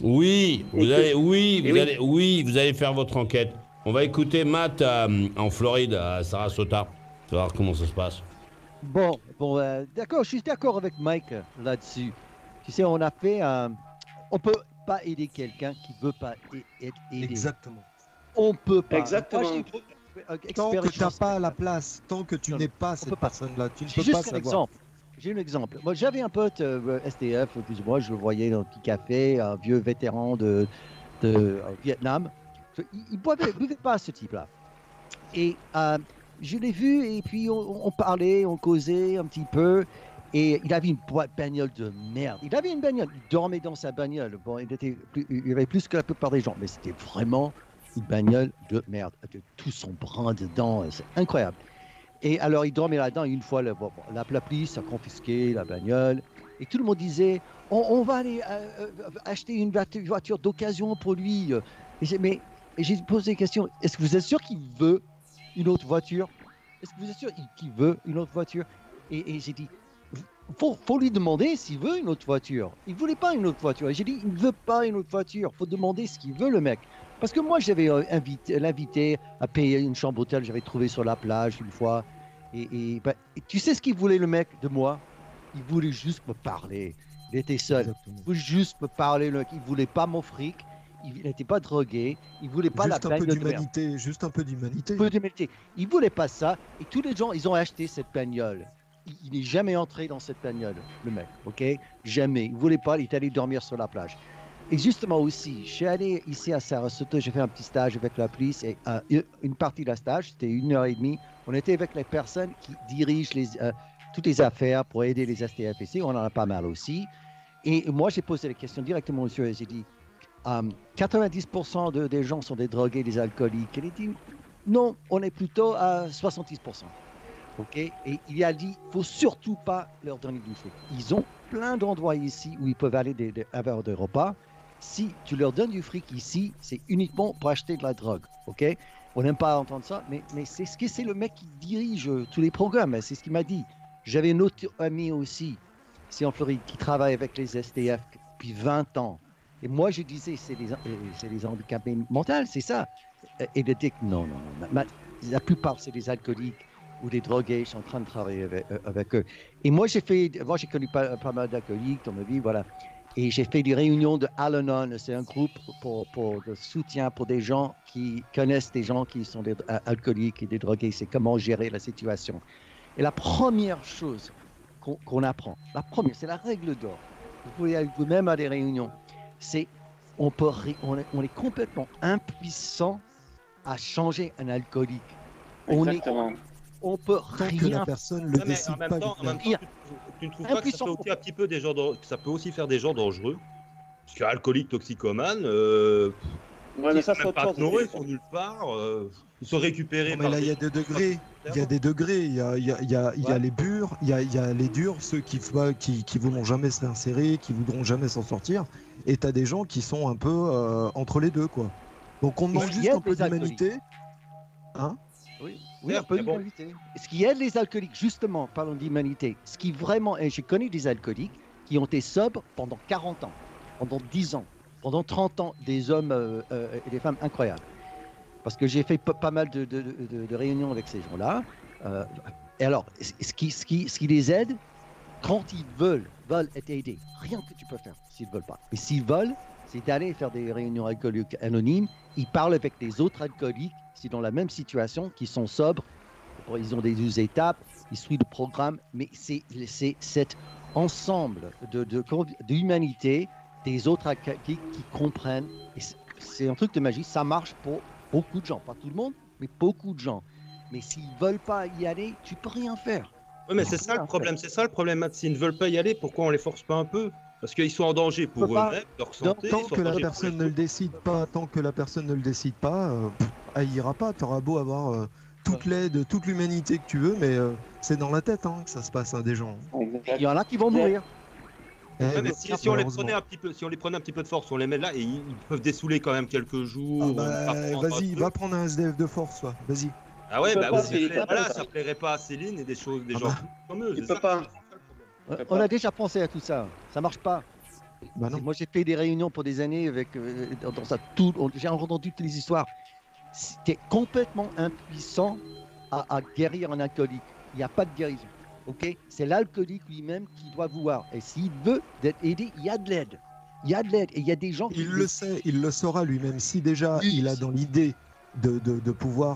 Vous allez faire votre enquête. On va écouter Matt en Floride, à Sarasota. Tu vas voir comment ça se passe. Bon, d'accord, je suis d'accord avec Mike là-dessus. Tu sais, on a fait on peut pas aider quelqu'un qui veut pas être aidé. Exactement. On peut pas. Exactement. Tant que tu n'as pas la place, tant que tu n'es pas cette personne-là, tu ne peux pas savoir. J'ai un exemple. Moi, j'avais un pote SDF, plus ou moins, je le voyais dans un petit café, un vieux vétéran de Vietnam. Il ne buvait pas ce type-là. Et je l'ai vu, et puis on parlait, on causait un petit peu. Et il avait une bagnole de merde. Il avait une bagnole, il dormait dans sa bagnole. Bon, il y avait plus que la plupart des gens, mais c'était vraiment une bagnole de merde. Tout son brin dedans, c'est incroyable. Et alors, il dormait là-dedans. Une fois, la police a confisqué la bagnole. Et tout le monde disait, on va aller acheter une voiture d'occasion pour lui. Et j'ai posé la question, est-ce que vous êtes sûr qu'il veut une autre voiture? Est-ce que vous êtes sûr qu'il veut une autre voiture? Et j'ai dit, faut lui demander s'il veut une autre voiture. Il voulait pas une autre voiture. Et j'ai dit, il ne veut pas une autre voiture. Faut demander ce qu'il veut, le mec. Parce que moi, j'avais l'invité à payer une chambre d'hôtel. J'avais trouvé sur la plage une fois. Et tu sais ce qu'il voulait, le mec, de moi? Il voulait juste me parler. Il était seul. Exactement. Il voulait juste me parler. Le mec. Il voulait pas mon fric. Il n'était pas drogué. Il voulait pas juste la bagnole de merde. Juste un peu d'humanité. Il voulait pas ça. Et tous les gens, ils ont acheté cette bagnole. Il n'est jamais entré dans cette bagnole, le mec, ok? Jamais. Il ne voulait pas, il est allé dormir sur la plage. Et justement aussi, je suis allé ici à Sarasota, j'ai fait un petit stage avec la police, et une partie de la stage, c'était 1h30. On était avec les personnes qui dirigent toutes les affaires pour aider les STF ici, on en a pas mal aussi. Et moi, j'ai posé la question directement au monsieur, et j'ai dit, 90% des gens sont des drogués, des alcooliques. Il a dit, non, on est plutôt à 70%. Okay. Et il a dit, il ne faut surtout pas leur donner du fric. Ils ont plein d'endroits ici où ils peuvent aller avoir des repas. Si tu leur donnes du fric ici, c'est uniquement pour acheter de la drogue. Okay. On n'aime pas entendre ça, mais c'est le mec qui dirige tous les programmes. C'est ce qu'il m'a dit. J'avais un autre ami aussi, c'est en Floride, qui travaille avec les STF depuis 20 ans. Et moi, je disais, c'est les handicapés mentaux, c'est ça. Et de dire, non. La plupart, c'est des alcooliques ou des drogués. Je suis en train de travailler avec eux. Et moi, j'ai connu pas mal d'alcooliques dans ma vie, voilà. Et j'ai fait des réunions de Al-Anon. C'est un groupe de soutien pour des gens qui connaissent des gens qui sont des alcooliques et des drogués. C'est comment gérer la situation. Et la première chose qu'on apprend, c'est la règle d'or. Vous pouvez aller vous-même à des réunions. C'est on est complètement impuissant à changer un alcoolique. On peut tant rien que la personne le décide pas. En même temps, tu ne trouves pas que ça peut aussi un petit peu des gens que ça peut aussi faire des gens dangereux? Parce qu'alcoolique, toxicomane, mais ça, ils sont même pas ignorés, ils sont nulle part, ils sont récupérés. Mais là, il y a des degrés. Il y a des degrés. Il y a les burs, il y a les durs, ceux qui voudront jamais se réinsérer, qui voudront jamais s'en sortir. Et t'as des gens qui sont un peu entre les deux, quoi. Donc on demande juste un peu d'humanité. Hein? Oui, un peu d'humanité. Ce qui aide les alcooliques, justement, parlons d'humanité, ce qui vraiment, et j'ai connu des alcooliques qui ont été sobres pendant 40 ans, pendant 10 ans, pendant 30 ans, des hommes et des femmes incroyables. Parce que j'ai fait pas mal de réunions avec ces gens-là. Et alors, ce qui les aide, quand ils veulent être aidés, rien que tu peux faire s'ils ne veulent pas. Et s'ils veulent, c'est d'aller faire des réunions alcooliques anonymes. Ils parlent avec des autres alcooliques, c'est dans la même situation, qui sont sobres. Ils ont des 12 étapes, ils suivent le programme, mais c'est cet ensemble d'humanité des autres alcooliques qui comprennent. Et c'est un truc de magie, ça marche pour beaucoup de gens, pas tout le monde, mais beaucoup de gens. Mais s'ils ne veulent pas y aller, tu peux rien faire. Oui, mais c'est ça le problème, Matt. S'ils ne veulent pas y aller, pourquoi on les force pas un peu? Parce qu'ils sont en danger pour eux-mêmes, leur santé. Tant que la personne ne le décide pas, elle ira pas. Tu auras beau avoir toute l'aide, toute l'humanité que tu veux, mais c'est dans la tête que ça se passe, des gens. Il y en a qui vont mourir. Mais si on les prenait un petit peu de force, on les met là et ils peuvent dessouler quand même quelques jours. Vas-y, va prendre un SDF de force, toi. Vas-y. Ah ouais, ça plairait pas à Céline et des gens comme eux. On a déjà pensé à tout ça, ça marche pas. Moi j'ai fait des réunions pour des années avec j'ai entendu toutes les histoires. C'était complètement impuissant à guérir un alcoolique. Il n'y a pas de guérison. Ok, c'est l'alcoolique lui-même qui doit voir. Et s'il veut d'être aidé, il y a de l'aide. Et il y a des gens qui... Il le sait, il le saura lui-même. Si déjà il a dans l'idée de pouvoir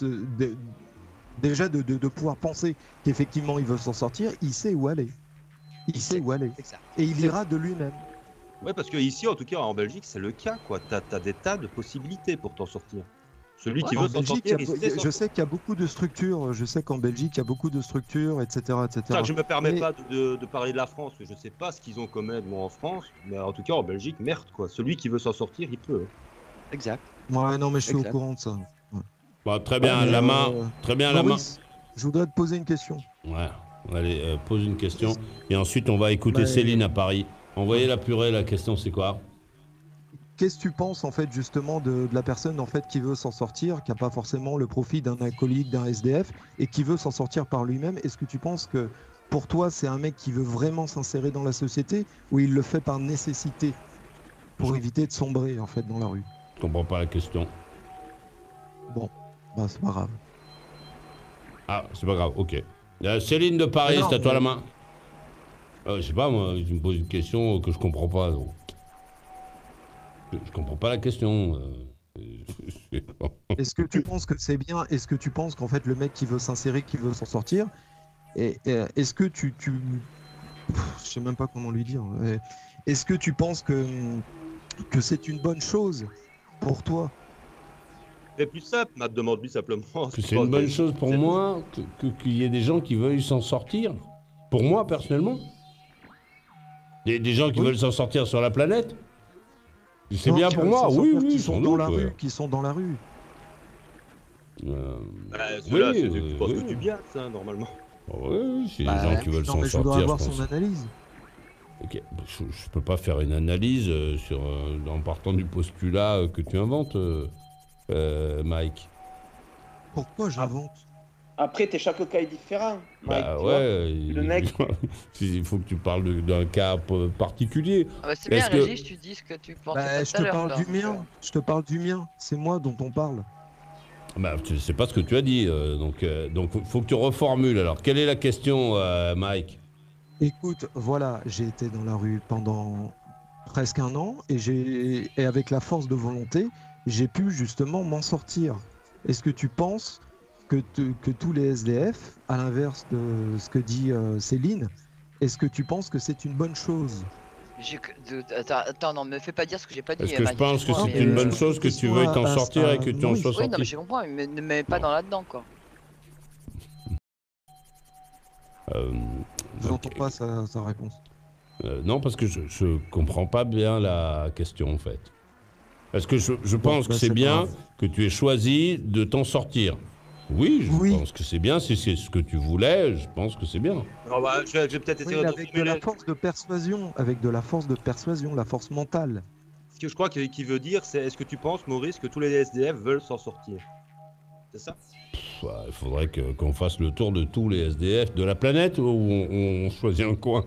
de pouvoir penser qu'effectivement il veut s'en sortir, il sait où aller. Et il ira de lui-même. Ouais, parce que ici, en tout cas en Belgique, c'est le cas, quoi. T'as des tas de possibilités pour t'en sortir. Celui qui veut s'en sortir, je sais qu'il y a beaucoup de structures. Je sais qu'en Belgique, il y a beaucoup de structures, etc., etc. Ça, je me permets pas de parler de la France, parce que je sais pas ce qu'ils ont comme aide moi en France, mais en tout cas en Belgique, merde, quoi. Celui qui veut s'en sortir, il peut. Exact. Ouais, non, mais je suis au courant de ça. Ouais. Bon, très bien, la main. Je voudrais te poser une question. Ouais. Allez, pose une question. Et ensuite, on va écouter Céline à Paris. Envoyez la purée, la question, c'est quoi? Qu'est-ce que tu penses, en fait, justement, de la personne, en fait, qui veut s'en sortir, qui n'a pas forcément le profit d'un alcoolique, d'un SDF, et qui veut s'en sortir par lui-même? Est-ce que tu penses que, pour toi, c'est un mec qui veut vraiment s'insérer dans la société, ou il le fait par nécessité, pour éviter de sombrer, en fait, dans la rue? Je comprends pas la question. Bon, c'est pas grave. Ah, c'est pas grave, ok. Céline de Paris, c'est à toi la main. Je sais pas, moi, tu me poses une question que je comprends pas. Donc. Je comprends pas la question. Est-ce que tu penses que c'est bien? Est-ce que tu penses qu'en fait, le mec qui veut s'insérer, qui veut s'en sortir, est-ce que tu... Je sais même pas comment lui dire. Est-ce que tu penses que c'est une bonne chose pour toi? C'est plus simple, Matt, demande-lui simplement. C'est une bonne chose pour moi qu'il y ait des gens qui veuillent s'en sortir. Pour moi, personnellement. Des gens qui veulent s'en sortir sur la planète. C'est bien pour moi, oui, qui sont dans la rue, qui sont dans la rue. Ceux-là, c'est que du bien, ça, normalement. Oui, c'est des gens qui veulent s'en sortir. Je dois avoir son analyse. Ok, je peux pas faire une analyse en partant du postulat que tu inventes, Mike. Pourquoi j'invente? Après, chaque cas est différent. Mike, Bah tu vois. ouais, Le mec. il faut que tu parles d'un cas particulier. Ah bah, c'est bien, Est-ce que- Régis, tu dis ce que tu pensais Bah, pas je tout à te l'heure. parle toi. du mien. Je te parle du mien. C'est moi dont on parle. Bah, c'est pas ce que tu as dit, donc faut que tu reformules. Alors, quelle est la question, Mike? Écoute, voilà, j'ai été dans la rue pendant presque un an et avec la force de volonté, j'ai pu justement m'en sortir. Est-ce que tu penses que tous les SDF, à l'inverse de ce que dit Céline, est-ce que tu penses que c'est une bonne chose? Attends, non, me fais pas dire ce que j'ai pas dit. Est-ce que je Mike, pense que excuse-moi, c'est mais, une bonne chose que tu veuilles t'en sortir et que tu en sois Oui, non, mais sorti? je comprends, mais ne me mets pas dans là-dedans, quoi. Je n'entends pas sa réponse. Non, parce que je comprends pas bien la question, en fait. Est-ce que je pense que c'est bien que tu aies choisi de t'en sortir? Oui, je pense que c'est bien. Si c'est ce que tu voulais, je pense que c'est bien. Alors, bah, je vais peut-être Oui, essayer mais de avec de la force de persuasion, la force mentale. Ce que je crois qu'il veut dire, c'est est-ce que tu penses, Maurice, que tous les SDF veulent s'en sortir? C'est ça? Il faudrait qu'on fasse le tour de tous les SDF de la planète ou on choisit un coin.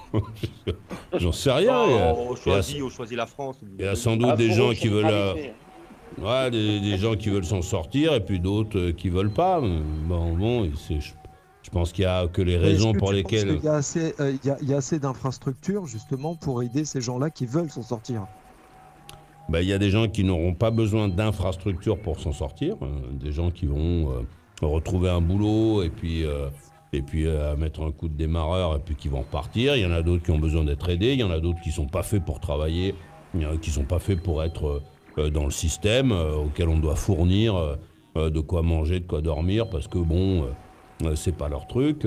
J'en sais rien. Non, on choisit la France. Il y a sans doute des gens qui veulent... Ouais, des gens qui veulent s'en sortir et puis d'autres qui veulent pas. Bon, je pense qu'il y a que les raisons pour lesquelles... Il y a assez d'infrastructures justement pour aider ces gens-là qui veulent s'en sortir. Ben, il y a des gens qui n'auront pas besoin d'infrastructures pour s'en sortir, des gens qui vont retrouver un boulot et puis mettre un coup de démarreur et puis qui vont repartir. Il y en a d'autres qui ont besoin d'être aidés, il y en a d'autres qui sont pas faits pour travailler, qui sont pas faits pour être dans le système, auquel on doit fournir de quoi manger, de quoi dormir, parce que bon, c'est pas leur truc.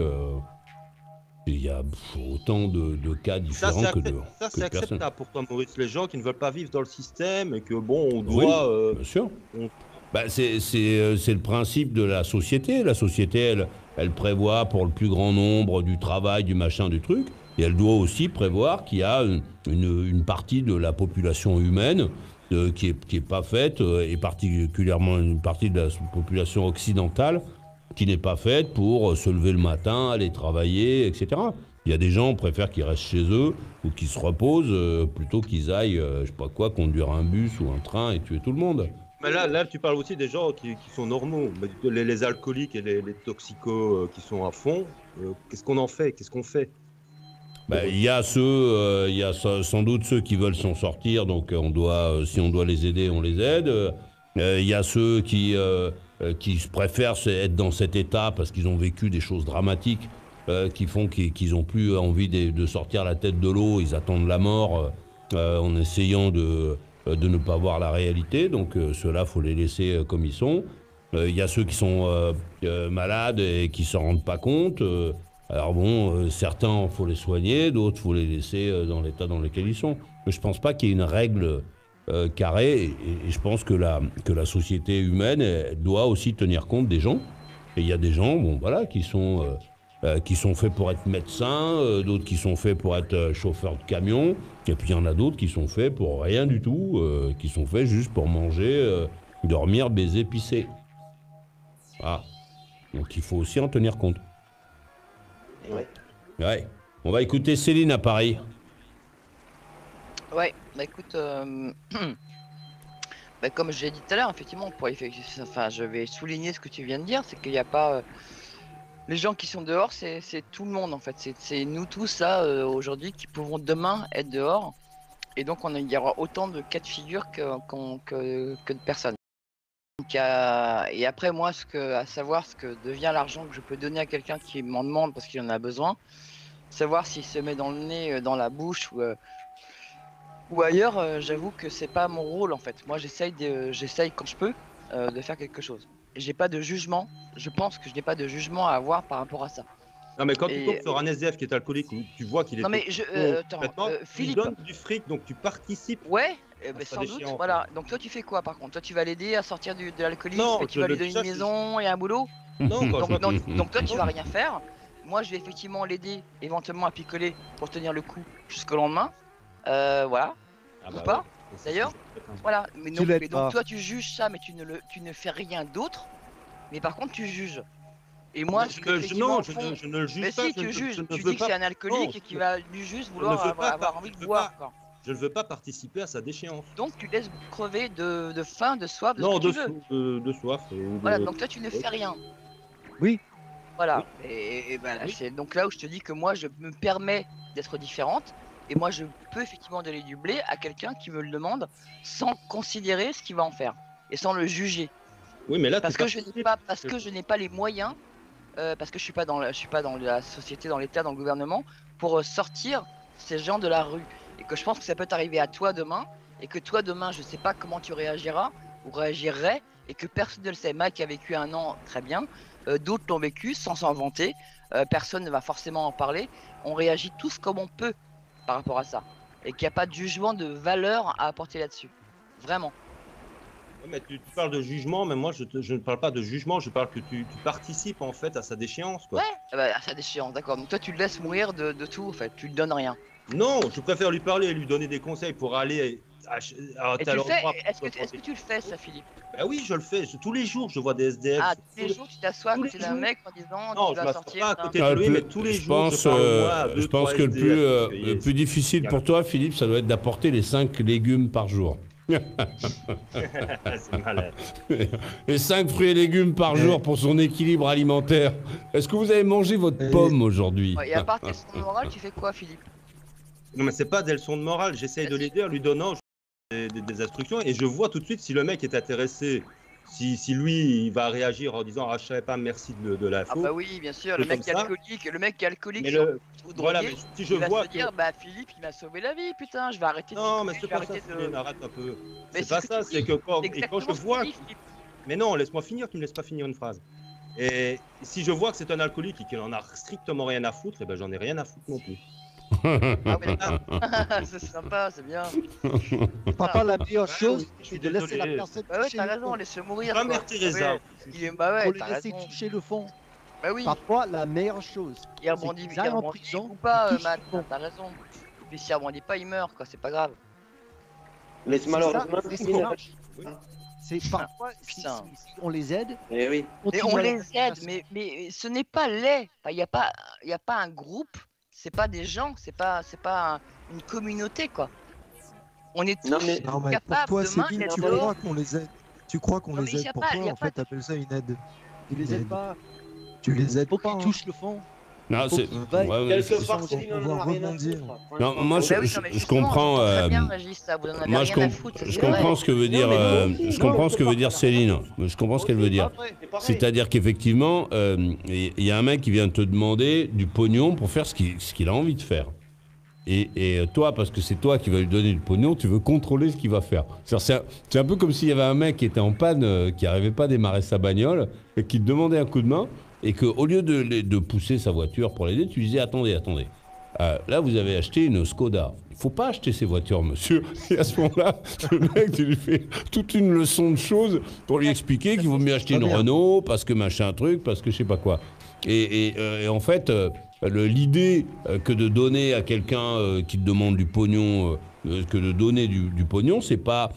Il y a autant de cas différents que de Ça, c'est personnes. acceptable pour toi, Maurice. Les gens qui ne veulent pas vivre dans le système et que, bon, on doit... Oui, bien sûr. Bah, c'est le principe de la société. La société, elle prévoit pour le plus grand nombre du travail, du machin, du truc. Et elle doit aussi prévoir qu'il y a une partie de la population humaine qui est pas faite, et particulièrement une partie de la population occidentale, qui n'est pas faite pour se lever le matin, aller travailler, etc. Il y a des gens qui préfèrent qu'ils restent chez eux ou qu'ils se reposent plutôt qu'ils aillent, je sais pas quoi, conduire un bus ou un train et tuer tout le monde. Mais là, tu parles aussi des gens qui sont normaux, les alcooliques et les toxicos qui sont à fond. Qu'est-ce qu'on en fait? Qu'est-ce qu'on fait? Il y a sans doute ceux qui veulent s'en sortir, donc si on doit les aider, on les aide. Il y a ceux qui préfèrent être dans cet état parce qu'ils ont vécu des choses dramatiques qui font qu'ils n'ont plus envie de sortir la tête de l'eau, ils attendent la mort en essayant de ne pas voir la réalité, donc ceux-là, il faut les laisser comme ils sont. Il y a ceux qui sont malades et qui ne s'en rendent pas compte. Alors bon, certains, il faut les soigner, d'autres, il faut les laisser dans l'état dans lequel ils sont. Mais je ne pense pas qu'il y ait une règle carrée, et je pense que la société humaine doit aussi tenir compte des gens. Et il y a des gens, bon, voilà, qui sont faits pour être médecins, d'autres qui sont faits pour être chauffeurs de camion, et puis il y en a d'autres qui sont faits pour rien du tout, qui sont faits juste pour manger, dormir, baiser, pisser. Ah. Donc il faut aussi en tenir compte. Ouais. On va écouter Céline à Paris. Ouais, bah écoute, comme j'ai dit tout à l'heure, effectivement, je vais souligner ce que tu viens de dire, c'est qu'il n'y a pas... les gens qui sont dehors, c'est tout le monde en fait, c'est nous tous là, aujourd'hui, qui pouvons demain être dehors, et donc il y aura autant de cas de figure que de personnes. Donc, et après moi, à savoir ce que devient l'argent que je peux donner à quelqu'un qui m'en demande parce qu'il en a besoin, savoir s'il se met dans le nez, dans la bouche ou ailleurs, j'avoue que c'est pas mon rôle en fait. Moi j'essaye quand je peux de faire quelque chose. J'ai pas de jugement, je pense que je n'ai pas de jugement à avoir par rapport à ça. Non mais quand tu tombes sur un SDF qui est alcoolique, tu vois qu'il est... Non mais Philippe... Tu donnes du fric, donc tu participes. Ouais, sans doute, voilà. Donc toi tu fais quoi par contre? Toi tu vas l'aider à sortir de l'alcoolisme et tu vas lui donner une maison et un boulot? Non, donc toi tu vas rien faire. Moi je vais effectivement l'aider éventuellement à picoler pour tenir le coup jusqu'au lendemain. Voilà. Ou pas d'ailleurs. Voilà. Mais donc toi tu juges ça mais tu ne fais rien d'autre. Mais par contre tu juges. Et moi, je ne le juge mais pas. si, tu juges. je ne Tu veux dis que pas- c'est un alcoolique Non, et qu'il va lui juste vouloir avoir envie de boire. Quoi. Je ne veux pas participer à sa déchéance. Donc tu laisses crever de faim, de soif, de Non, ce que tu veux. de soif. Voilà, donc toi tu ne fais rien. Oui. Voilà. Et ben là, c'est donc là où je te dis que moi je me permets d'être différente et moi je peux effectivement donner du blé à quelqu'un qui me le demande sans considérer ce qu'il va en faire et sans le juger. Oui, mais là, parce que je n'ai pas les moyens, parce que je suis pas dans la société, dans l'État, dans le gouvernement pour sortir ces gens de la rue et que je pense que ça peut t'arriver à toi demain et que toi demain je sais pas comment tu réagiras ou réagirais et que personne ne le sait. Mike a vécu 1 an très bien. D'autres l'ont vécu sans s'en vanter, personne ne va forcément en parler, on réagit tous comme on peut par rapport à ça, et qu'il n'y a pas de jugement de valeur à apporter là-dessus, vraiment. Ouais, mais tu parles de jugement, mais moi je ne parle pas de jugement, je parle que tu participes en fait à sa déchéance. Quoi. Ouais, à sa déchéance, d'accord, donc toi tu le laisses mourir de tout en fait, tu lui donnes rien. Non, je préfère lui parler et lui donner des conseils pour aller à et tel tu endroit. est-ce que tu le fais ça, Philippe? Bah oui, je le fais. Tous les jours, je vois des SDF. Ah, tous les jours, tu t'assois à côté d'un mec en disant non, tu vas sortir. Pas à côté de lui, mais tous les jours, je pense que le plus difficile pour toi, Philippe, ça doit être d'apporter les 5 légumes par jour. C'est malade. Les 5 fruits et légumes par jour pour son équilibre alimentaire. Est-ce que vous avez mangé votre pomme aujourd'hui? Et à part tes leçons de morale, tu fais quoi, Philippe? Non, mais c'est pas des leçons de morale. J'essaye de l'aider en lui donnant des instructions et je vois tout de suite si le mec est intéressé. Si lui, il va réagir en disant « Ah, je savais pas, merci de l'info ». Ah bah oui, bien sûr, le mec qui est alcoolique, mais voilà, mais si je il va vois se dire « Bah Philippe, il m'a sauvé la vie, putain, je vais arrêter de... » Non, mais c'est pas ça, arrête un peu. C'est pas ça, c'est que quand je vois... Mais non, laisse-moi finir, tu me laisses pas finir une phrase. Et si je vois que c'est un alcoolique et qu'il en a strictement rien à foutre, et ben j'en ai rien à foutre non plus. C'est sympa, c'est bien. Papa, la meilleure chose, c'est de laisser la personne Bah ouais, toucher t'as le raison, fond. laisse mourir. Pas Mère Teresa. Bah ouais, Faut le t'as laisser raison. toucher le fond. Bah oui. Parfois, la meilleure chose. Il rebondit en prison ou pas, il touche Matt, le fond. t'as raison. Puis s'il rebondit pas, il meurt, quoi, c'est pas grave. Mais C'est malheureusement, ça, c'est il ça. ne- C'est parfois, si on les aide, Eh oui. Et on les aide, mais ce n'est pas laid. Il n'y a pas un groupe, c'est pas des gens, c'est pas une communauté, quoi. On est tous Non, mais pour capables toi, demain Céline, d'être tu dehors. crois qu'on les aide. Tu crois qu'on Non, mais les y a aide. Pour pas- toi, y a en pas fait, t'appelles ça une aide. tu les aides pas. Tu les aides Faut pas. qu'ils touchent le fond. Non, Faut c'est. qu'ils veillent. ouais, mais Quelque c'est- part, Céline, on en a rien à foutre. Non, moi, Bah oui, non, mais je justement, comprends. j'entends très bien, Régis, ça, vous en avez Moi, rien à foutre, je c'est comprends vrai. ce que veut dire. Je comprends ce que veut dire Céline. Je comprends ce qu'elle veut dire. C'est-à-dire qu'effectivement, il y a un mec qui vient te demander du pognon pour faire ce qu'il a envie de faire. Et toi, parce que c'est toi qui vas lui donner du pognon, tu veux contrôler ce qu'il va faire. C'est un peu comme s'il y avait un mec qui était en panne, qui n'arrivait pas à démarrer sa bagnole, et qui te demandait un coup de main, et qu'au lieu de pousser sa voiture pour l'aider, tu lui disais attendez. Là, vous avez acheté une Skoda. Il ne faut pas acheter ces voitures, monsieur. Et à ce moment-là, le mec, tu lui fais toute une leçon de choses pour lui expliquer qu'il vaut mieux acheter une Renault, parce que machin truc, parce que je sais pas quoi. Et en fait, l'idée que de donner à quelqu'un qui te demande du pognon, que de donner du pognon, c'est pas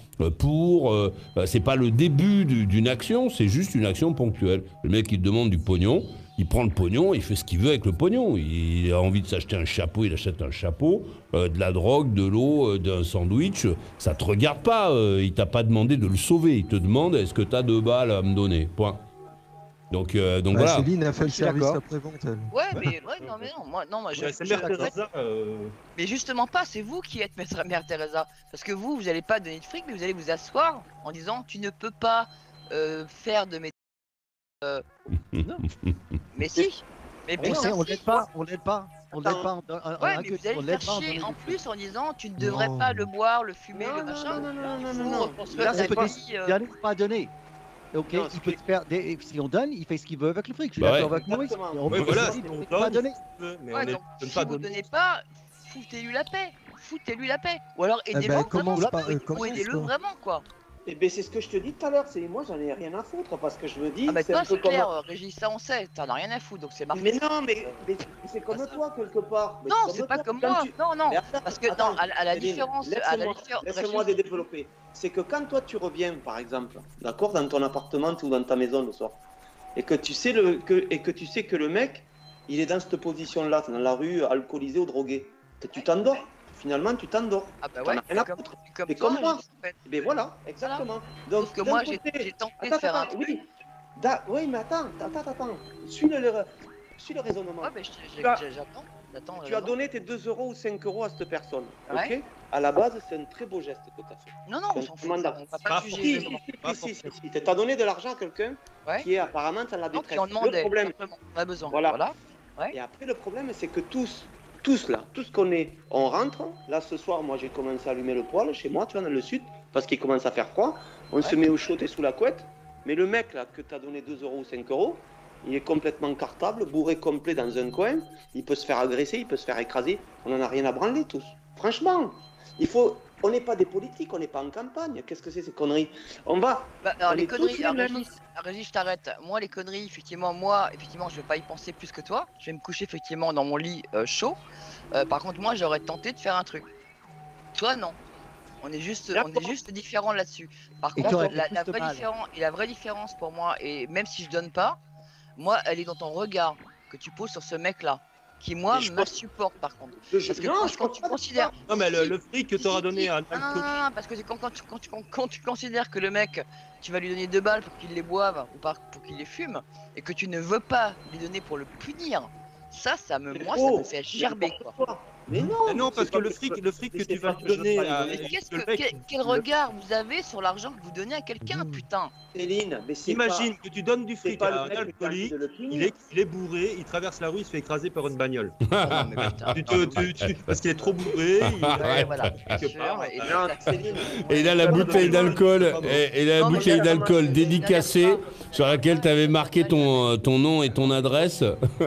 c'est pas le début d'une action, c'est juste une action ponctuelle. Le mec qui te demande du pognon, il prend le pognon, il fait ce qu'il veut avec le pognon. Il a envie de s'acheter un chapeau, il achète un chapeau, de la drogue, de l'eau, d'un sandwich. Ça te regarde pas. Il t'a pas demandé de le sauver. Il te demande est-ce que tu as 2 balles à me donner. Point. Donc voilà. Céline a fait le service après-vente, elle. Ouais, mais moi, je C'est Mère Teresa. Mais justement pas, c'est vous qui êtes Mère Teresa. Parce que vous allez pas donner de fric, mais vous allez vous asseoir en disant tu ne peux pas faire de mes... non. Mais si. Mais On sait, on l'aide pas. Ouais, mais vous allez faire chier en plus en disant tu ne devrais pas le boire, le fumer, le machin. Non. Reconstruire Là, ta on vie. peut pas donner. Ok, Non, il peut te faire des... Si on donne, il fait ce qu'il veut avec le fric. Je suis Bah d'accord ouais. avec Maurice. On Oui, peut voilà, pas si on pas donne, donner. mais Ouais, on donc ne si pas vous donner. donnez pas, foutez-lui la paix. Foutez-lui la paix. Ou alors ben, aidez-le commence vraiment. par- Ou commence, aidez-le quoi. vraiment, quoi. Eh ben, c'est ce que je te dis tout à l'heure, c'est moi j'en ai rien à foutre parce que je me dis. Ah bah c'est toi un peu c'est clair, comme- Régis, ça on sait, t'en as rien à foutre, donc c'est marqué. Mais non, mais c'est comme toi quelque part. Mais Non, c'est c'est pas toi. comme Quand moi. tu- Non, Mais attends, parce que attends, non, à la Céline, différence, laisse-moi développer. C'est que quand toi tu reviens, par exemple, d'accord, dans ton appartement ou dans ta maison le soir, et que tu sais que le mec, il est dans cette position-là, dans la rue, alcoolisé ou drogué. Tu t'endors. Finalement, tu t'endors. Ah bah T'en ouais, as rien à comme, foutre. comme C'est toi, comme moi. en fait. Eh ben voilà, exactement. Donc, Sauf que d'un moi, côté- j'ai tenté de faire un truc. Oui. Oui, mais attends. Suis le raisonnement. Ouais, mais Tu as- j'attends. Tu as donné tes 2 euros ou 5 euros à cette personne. Ouais. Ok. À la base, c'est un très beau geste que tu as fait. Non, on s'en fout. Mandat. On va pas juger. Si. Tu as donné de l'argent à quelqu'un qui est apparemment dans la Non, détresse. qui en demandait, Le problème, simplement. On a besoin. Voilà. Ouais. Et après, le problème, c'est que tous là, tout ce qu'on est, on rentre. Là, ce soir, moi, j'ai commencé à allumer le poêle chez moi, tu vois, dans le sud, parce qu'il commence à faire froid. On se met au chaud et sous la couette. Mais le mec, là, que tu as donné 2 euros ou 5 euros, il est complètement cartable, bourré complet dans un coin. Il peut se faire agresser, il peut se faire écraser. On n'en a rien à branler, tous. Franchement, on n'est pas des politiques, on n'est pas en campagne. Qu'est-ce que c'est ces conneries? On va. Alors on les est tous conneries, les mêmes. Régis, je t'arrête. Moi, les conneries, effectivement, je vais pas y penser plus que toi. Je vais me coucher effectivement dans mon lit chaud. Par contre, moi, j'aurais tenté de faire un truc. Toi, non. On est juste différents là-dessus. Par Et contre, t'aurais la fait plus de mal. la vraie différence pour moi, et même si je donne pas, moi, elle est dans ton regard que tu poses sur ce mec-là, qui moi m'insupporte par contre. Parce que quand tu considères. Non, mais le fric que tu auras donné à un Non, parce que c'est quand tu considères que le mec, tu vas lui donner 2 balles pour qu'il les boive ou pour qu'il les fume, et que tu ne veux pas lui donner pour le punir, ça me fait gerber quoi. Mais non, parce que le fric que tu vas lui donner à. Mais quel regard vous avez sur l'argent que vous donnez à quelqu'un, putain? Céline, mais c'est Imagine pas- que tu donnes du c'est fric pas à le un mec qui t'a alcoolique, envie de le punir. il est bourré, il traverse la rue, il se fait écraser par une bagnole. Parce qu'il est trop bourré. Ouais, voilà, bien quelque sûr, part. et- Non, Céline, Et il a la bouteille d'alcool, et il a la bouteille d'alcool dédicacée sur laquelle tu avais marqué ton nom et ton adresse.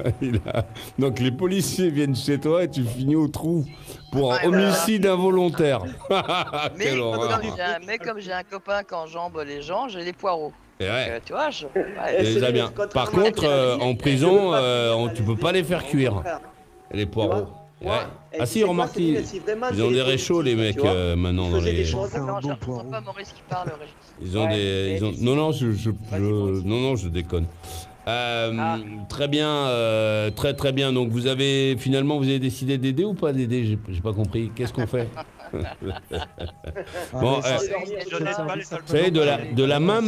Donc les policiers viennent chez toi et tu finis au trou pour Ouais, homicide involontaire. Mais Quelle horreur. comme j'ai un copain qui enjambe les gens, j'ai des poireaux. Et ouais. Tu vois, Et déjà bien. Par contre, en prison, tu peux pas les faire cuire, les poireaux. Ouais. Ah si, remarque, ils ont des réchauds les mecs maintenant dans les. Non, j'entends pas Maurice qui parle, Régis. Ils ont des. Non, je déconne. Très bien, très bien. Donc vous avez décidé d'aider ou pas d'aider? J'ai pas compris. Qu'est-ce qu'on fait? Bon, vous savez, de la même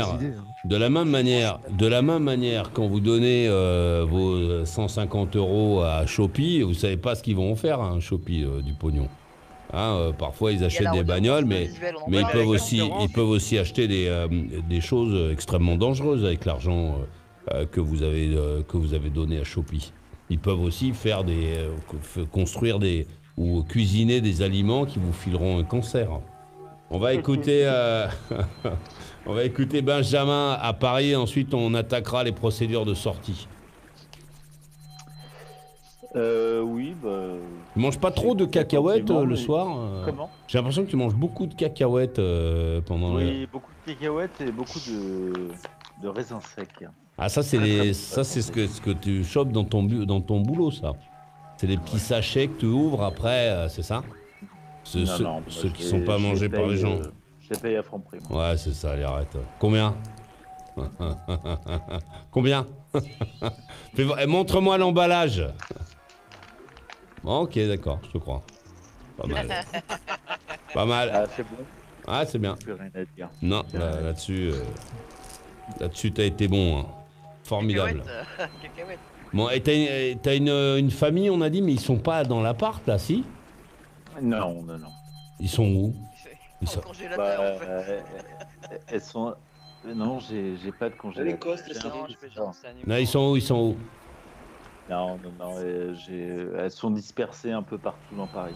manière, quand vous donnez vos 150 euros à Shopee, vous savez pas ce qu'ils vont en faire, hein, Shopee, du pognon. Hein, parfois ils achètent des bagnoles, mais ils peuvent aussi acheter des choses extrêmement dangereuses avec l'argent que vous avez donné à Shopee. Ils peuvent aussi faire construire ou cuisiner des aliments qui vous fileront un cancer. On va écouter Benjamin à Paris, ensuite on attaquera les procédures de sortie. Oui, bah. Tu manges pas trop de cacahuètes le soir Comment? J'ai l'impression que tu manges beaucoup de cacahuètes pendant Oui, beaucoup de cacahuètes et beaucoup de raisins secs. Ah, ça c'est ce que tu chopes dans ton boulot, ça. C'est les petits sachets que tu ouvres après, c'est ça? Ceux qui sont pas mangés par les gens. Je les paye à Franprix. Ouais, c'est ça, allez, arrête. Combien? Combien? Montre-moi l'emballage. Bon, ok, d'accord, je te crois. Pas mal. Pas mal. Ah, c'est bon. Ah, c'est bien. Plus rien à dire. Non, là-dessus, t'as été bon. Hein. Formidable. Cacahuètes. Bon, et t'as une famille, on a dit, mais ils sont pas dans l'appart, là, si? Non. Ils sont où? Ils sont... congélateur, en fait. Elles sont... Non, j'ai pas de congélateur. Non, ils sont où? Non, elles sont dispersées un peu partout dans Paris.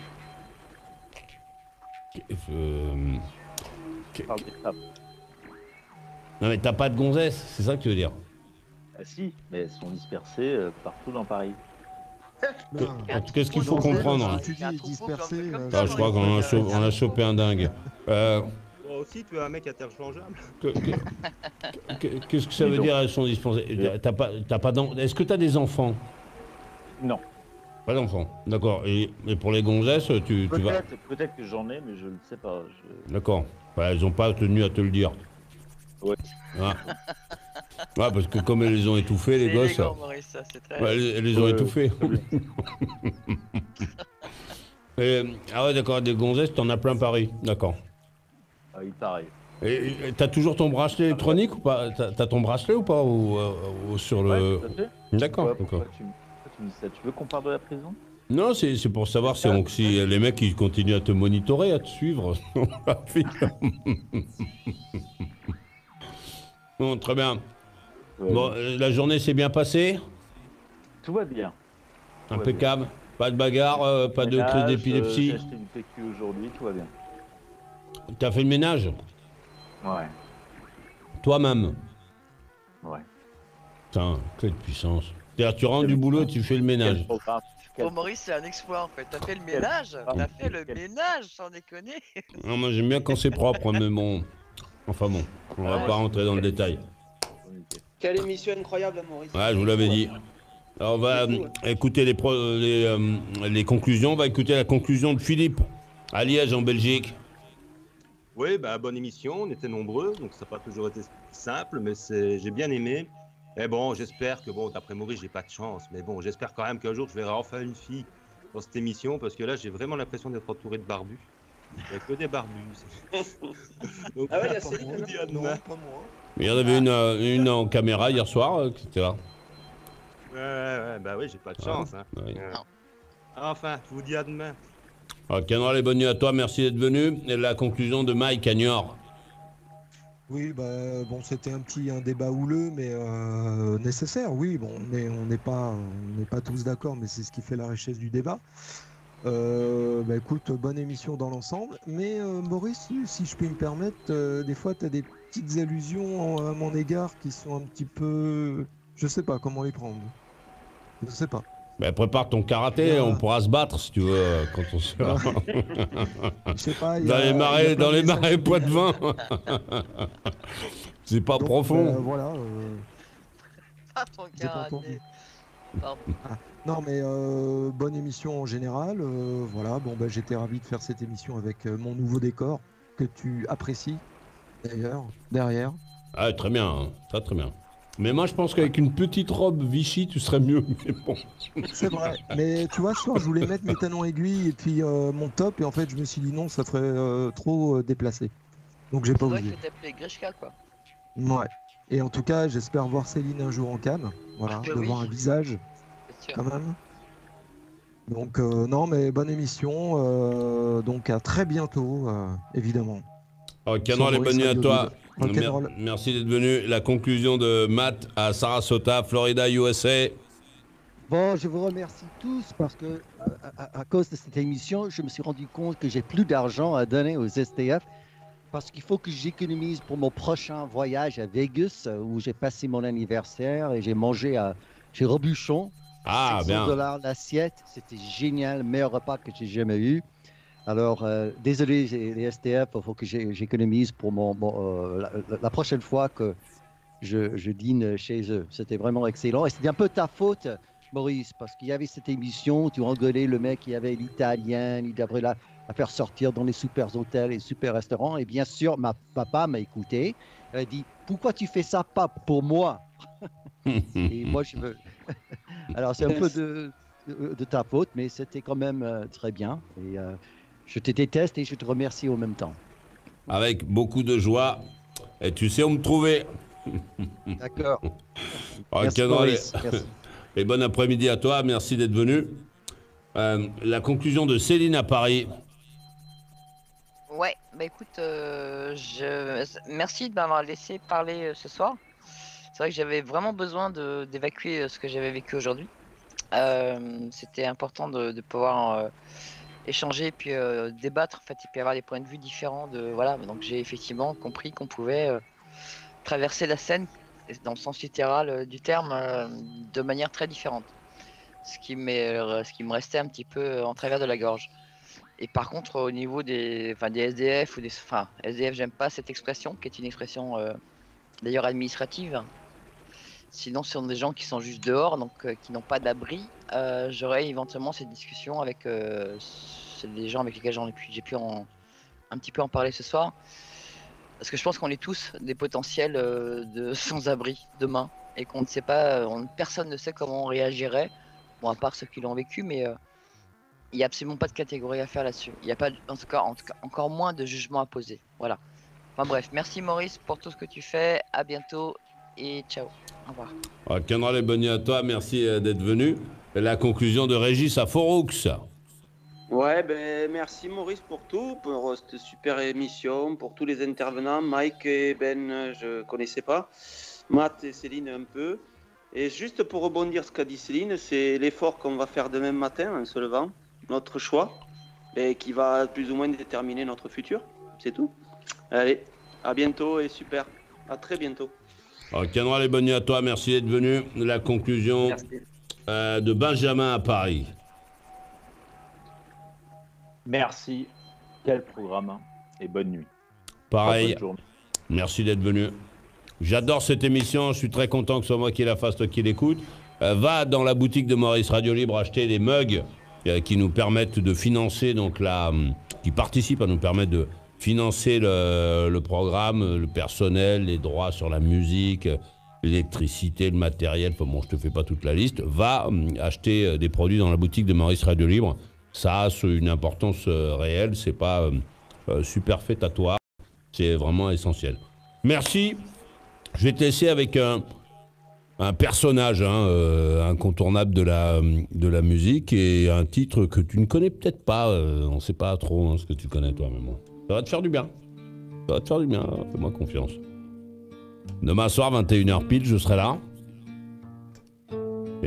Parle des femmes. Non, mais t'as pas de gonzesse, c'est ça que tu veux dire? Ah si, mais elles sont dispersées partout dans Paris. Qu'est-ce qu'il faut comprendre? Tu dis dispersé. Ah, je crois qu'on a chopé un dingue. Toi aussi, tu as un mec à terre changeable. Qu'est-ce que ça veut dire, elles sont dispensées? T'as pas Est-ce que t'as des enfants? Non. Pas d'enfants, d'accord. Et pour les gonzesses, tu vas... Peut-être que j'en ai, mais je ne sais pas. D'accord. Elles n'ont pas tenu à te le dire. Ouais. Ah. Ouais, parce que comme elles les ont étouffés, les C'est gosses. élégant, Maurice, ça, c'est très... Ouais, elles les ont étouffés. Ah ouais, d'accord, des gonzesses, t'en as plein Paris. D'accord. Ah, il t'arrive. Et t'as toujours ton bracelet électronique ou pas? T'as ton bracelet ou pas ou sur le... Ouais, tout à fait. D'accord, Pourquoi d'accord. tu me dis ça? Tu veux qu'on parle de la prison? Non, c'est pour savoir si les mecs ils continuent à te monitorer, à te suivre. Bon, très bien. Bon, la journée s'est bien passée? Tout va bien. Tout va Impeccable. Pas de bagarre, pas de crise d'épilepsie. J'ai acheté du PQ aujourd'hui, tout va bien. T'as fait le ménage? Ouais. Toi-même? Ouais. Putain, quelle puissance. C'est-à-dire, tu rentres du boulot et tu fais le ménage. Pour Maurice, c'est un exploit en fait. T'as fait le ménage? T'as fait le ménage, sans déconner. Non, moi j'aime bien quand c'est propre, mais bon. Enfin bon, on va pas rentrer dans le détail. Quelle émission incroyable, Maurice. Ouais, je vous l'avais dit. Alors, on va écouter les conclusions. On va écouter la conclusion de Philippe à Liège, en Belgique. Oui, bah, bonne émission, on était nombreux, donc ça n'a pas toujours été simple, mais j'ai bien aimé. Et bon, j'espère que, bon, d'après Maurice, j'ai pas de chance, mais bon, j'espère quand même qu'un jour, je verrai enfin une fille dans cette émission, parce que là, j'ai vraiment l'impression d'être entouré de barbus. Il n'y a que des barbus. Donc, Ah ouais, il y a on Céline, vous dit à non, demain. pas moi. Il y en avait une en caméra hier soir, qui était là. Ouais, bah oui, j'ai pas de chance. Hein. Ouais. Enfin, je vous dis à demain. Alors, Canora, les bonnes nuits à toi, merci d'être venu. Et la conclusion de Mike Agnor. Oui, bah, bon, c'était un débat houleux, mais nécessaire. Oui, bon, on n'est pas tous d'accord, mais c'est ce qui fait la richesse du débat. Bah, écoute, bonne émission dans l'ensemble. Mais Maurice, si je puis me permettre, des fois, tu as des petites allusions à mon égard qui sont un petit peu... Je sais pas comment les prendre. Je sais pas. Ben, prépare ton karaté, on pourra se battre si tu veux quand on sera. Je sais pas. Dans les marais Poitevin. C'est pas donc, profond. Voilà. Pas ton J'ai pas entendu. karaté. Pardon. Non mais bonne émission en général. Voilà. Bon bah j'étais ravi de faire cette émission avec mon nouveau décor que tu apprécies d'ailleurs derrière. Ah très bien, hein. Très très bien. Mais moi, je pense qu'avec une petite robe Vichy, tu serais mieux. Mais bon. C'est vrai. Mais tu vois, ce soir, je voulais mettre mes talons aiguilles et puis mon top. Et en fait, je me suis dit non, ça ferait trop déplacé. Donc, j'ai pas C'est vrai osé. que t'appelais Grishka, quoi. Ouais. Et en tout cas, j'espère voir Céline un jour en cam. Voilà, Ah, de oui. voir un visage, C'est sûr. quand même. Donc, non, mais bonne émission. Donc, à très bientôt, évidemment. Ok, non, les bonnes nuits à toi. Merci d'être venu. La conclusion de Matt à Sarasota, Florida, USA. Bon, je vous remercie tous parce que à cause de cette émission, je me suis rendu compte que j'ai plus d'argent à donner aux STF parce qu'il faut que j'économise pour mon prochain voyage à Vegas où j'ai passé mon anniversaire et j'ai mangé chez Robuchon. Ah, bien. $100 l'assiette, c'était génial, le meilleur repas que j'ai jamais eu. Alors, désolé les STF, il faut que j'économise pour la prochaine fois que je dîne chez eux. C'était vraiment excellent. Et c'était un peu ta faute, Maurice, parce qu'il y avait cette émission où tu engueulais le mec qui avait l'italien, il devrait la faire sortir dans les super hôtels et super restaurants. Et bien sûr, papa m'a écouté. Elle a dit, pourquoi tu fais ça pas pour moi? Et moi, je veux... Alors, c'est un peu de ta faute, mais c'était quand même très bien. Et je te déteste et je te remercie en même temps. Avec beaucoup de joie. Et tu sais où me trouver. D'accord. Merci, Maurice. Merci. Et bon après-midi à toi. Merci d'être venu. La conclusion de Céline à Paris. Ouais, bah écoute, merci de m'avoir laissé parler ce soir. C'est vrai que j'avais vraiment besoin d'évacuer ce que j'avais vécu aujourd'hui. C'était important de pouvoir échanger et puis débattre en fait, et puis avoir des points de vue différents. Voilà, donc j'ai effectivement compris qu'on pouvait traverser la Seine dans le sens littéral du terme de manière très différente. Ce qui me restait un petit peu en travers de la gorge. Et par contre, au niveau des SDF SDF, j'aime pas cette expression, qui est une expression d'ailleurs administrative. Sinon, ce sont des gens qui sont juste dehors, donc qui n'ont pas d'abri. J'aurais éventuellement cette discussion avec les gens avec lesquels j'ai pu un petit peu en parler ce soir. Parce que je pense qu'on est tous des potentiels de sans-abri demain et qu'on ne sait pas, personne ne sait comment on réagirait. Bon, à part ceux qui l'ont vécu, mais il n'y a absolument pas de catégorie à faire là-dessus. Il n'y a pas, en tout cas, encore moins de jugement à poser. Voilà. Enfin bref, merci Maurice pour tout ce que tu fais. À bientôt et ciao. Au revoir. Kendra, les bonnes nuits à toi. Merci d'être venu. Et la conclusion de Régis à Foroux. Ouais, ben merci Maurice pour tout, pour cette super émission, pour tous les intervenants. Mike et Ben, je connaissais pas. Matt et Céline un peu. Et juste pour rebondir ce qu'a dit Céline, c'est l'effort qu'on va faire demain matin en se levant, notre choix, et qui va plus ou moins déterminer notre futur. C'est tout. Allez, à bientôt et super. À très bientôt. Kendra, les bonnes nuits à toi. Merci d'être venu. La conclusion de Benjamin à Paris. Merci. Quel programme et bonne nuit. Pareil. Bonne journée. Merci d'être venu. J'adore cette émission. Je suis très content que ce soit moi qui la fasse, toi qui l'écoute. Va dans la boutique de Maurice Radio Libre acheter des mugs qui nous permettent de financer, donc qui participent à nous permettre de financer le programme, le personnel, les droits sur la musique, l'électricité, le matériel. Enfin bon, je te fais pas toute la liste. Va acheter des produits dans la boutique de Maurice Radio Libre. Ça a une importance réelle. C'est pas superfétatoire. C'est vraiment essentiel. Merci. Je vais te laisser avec un personnage incontournable de la musique et un titre que tu ne connais peut-être pas. On ne sait pas trop ce que tu connais toi, mais bon. Ça va te faire du bien. Ça va te faire du bien. Fais-moi confiance. Demain soir, 21h pile, je serai là. Et toi ?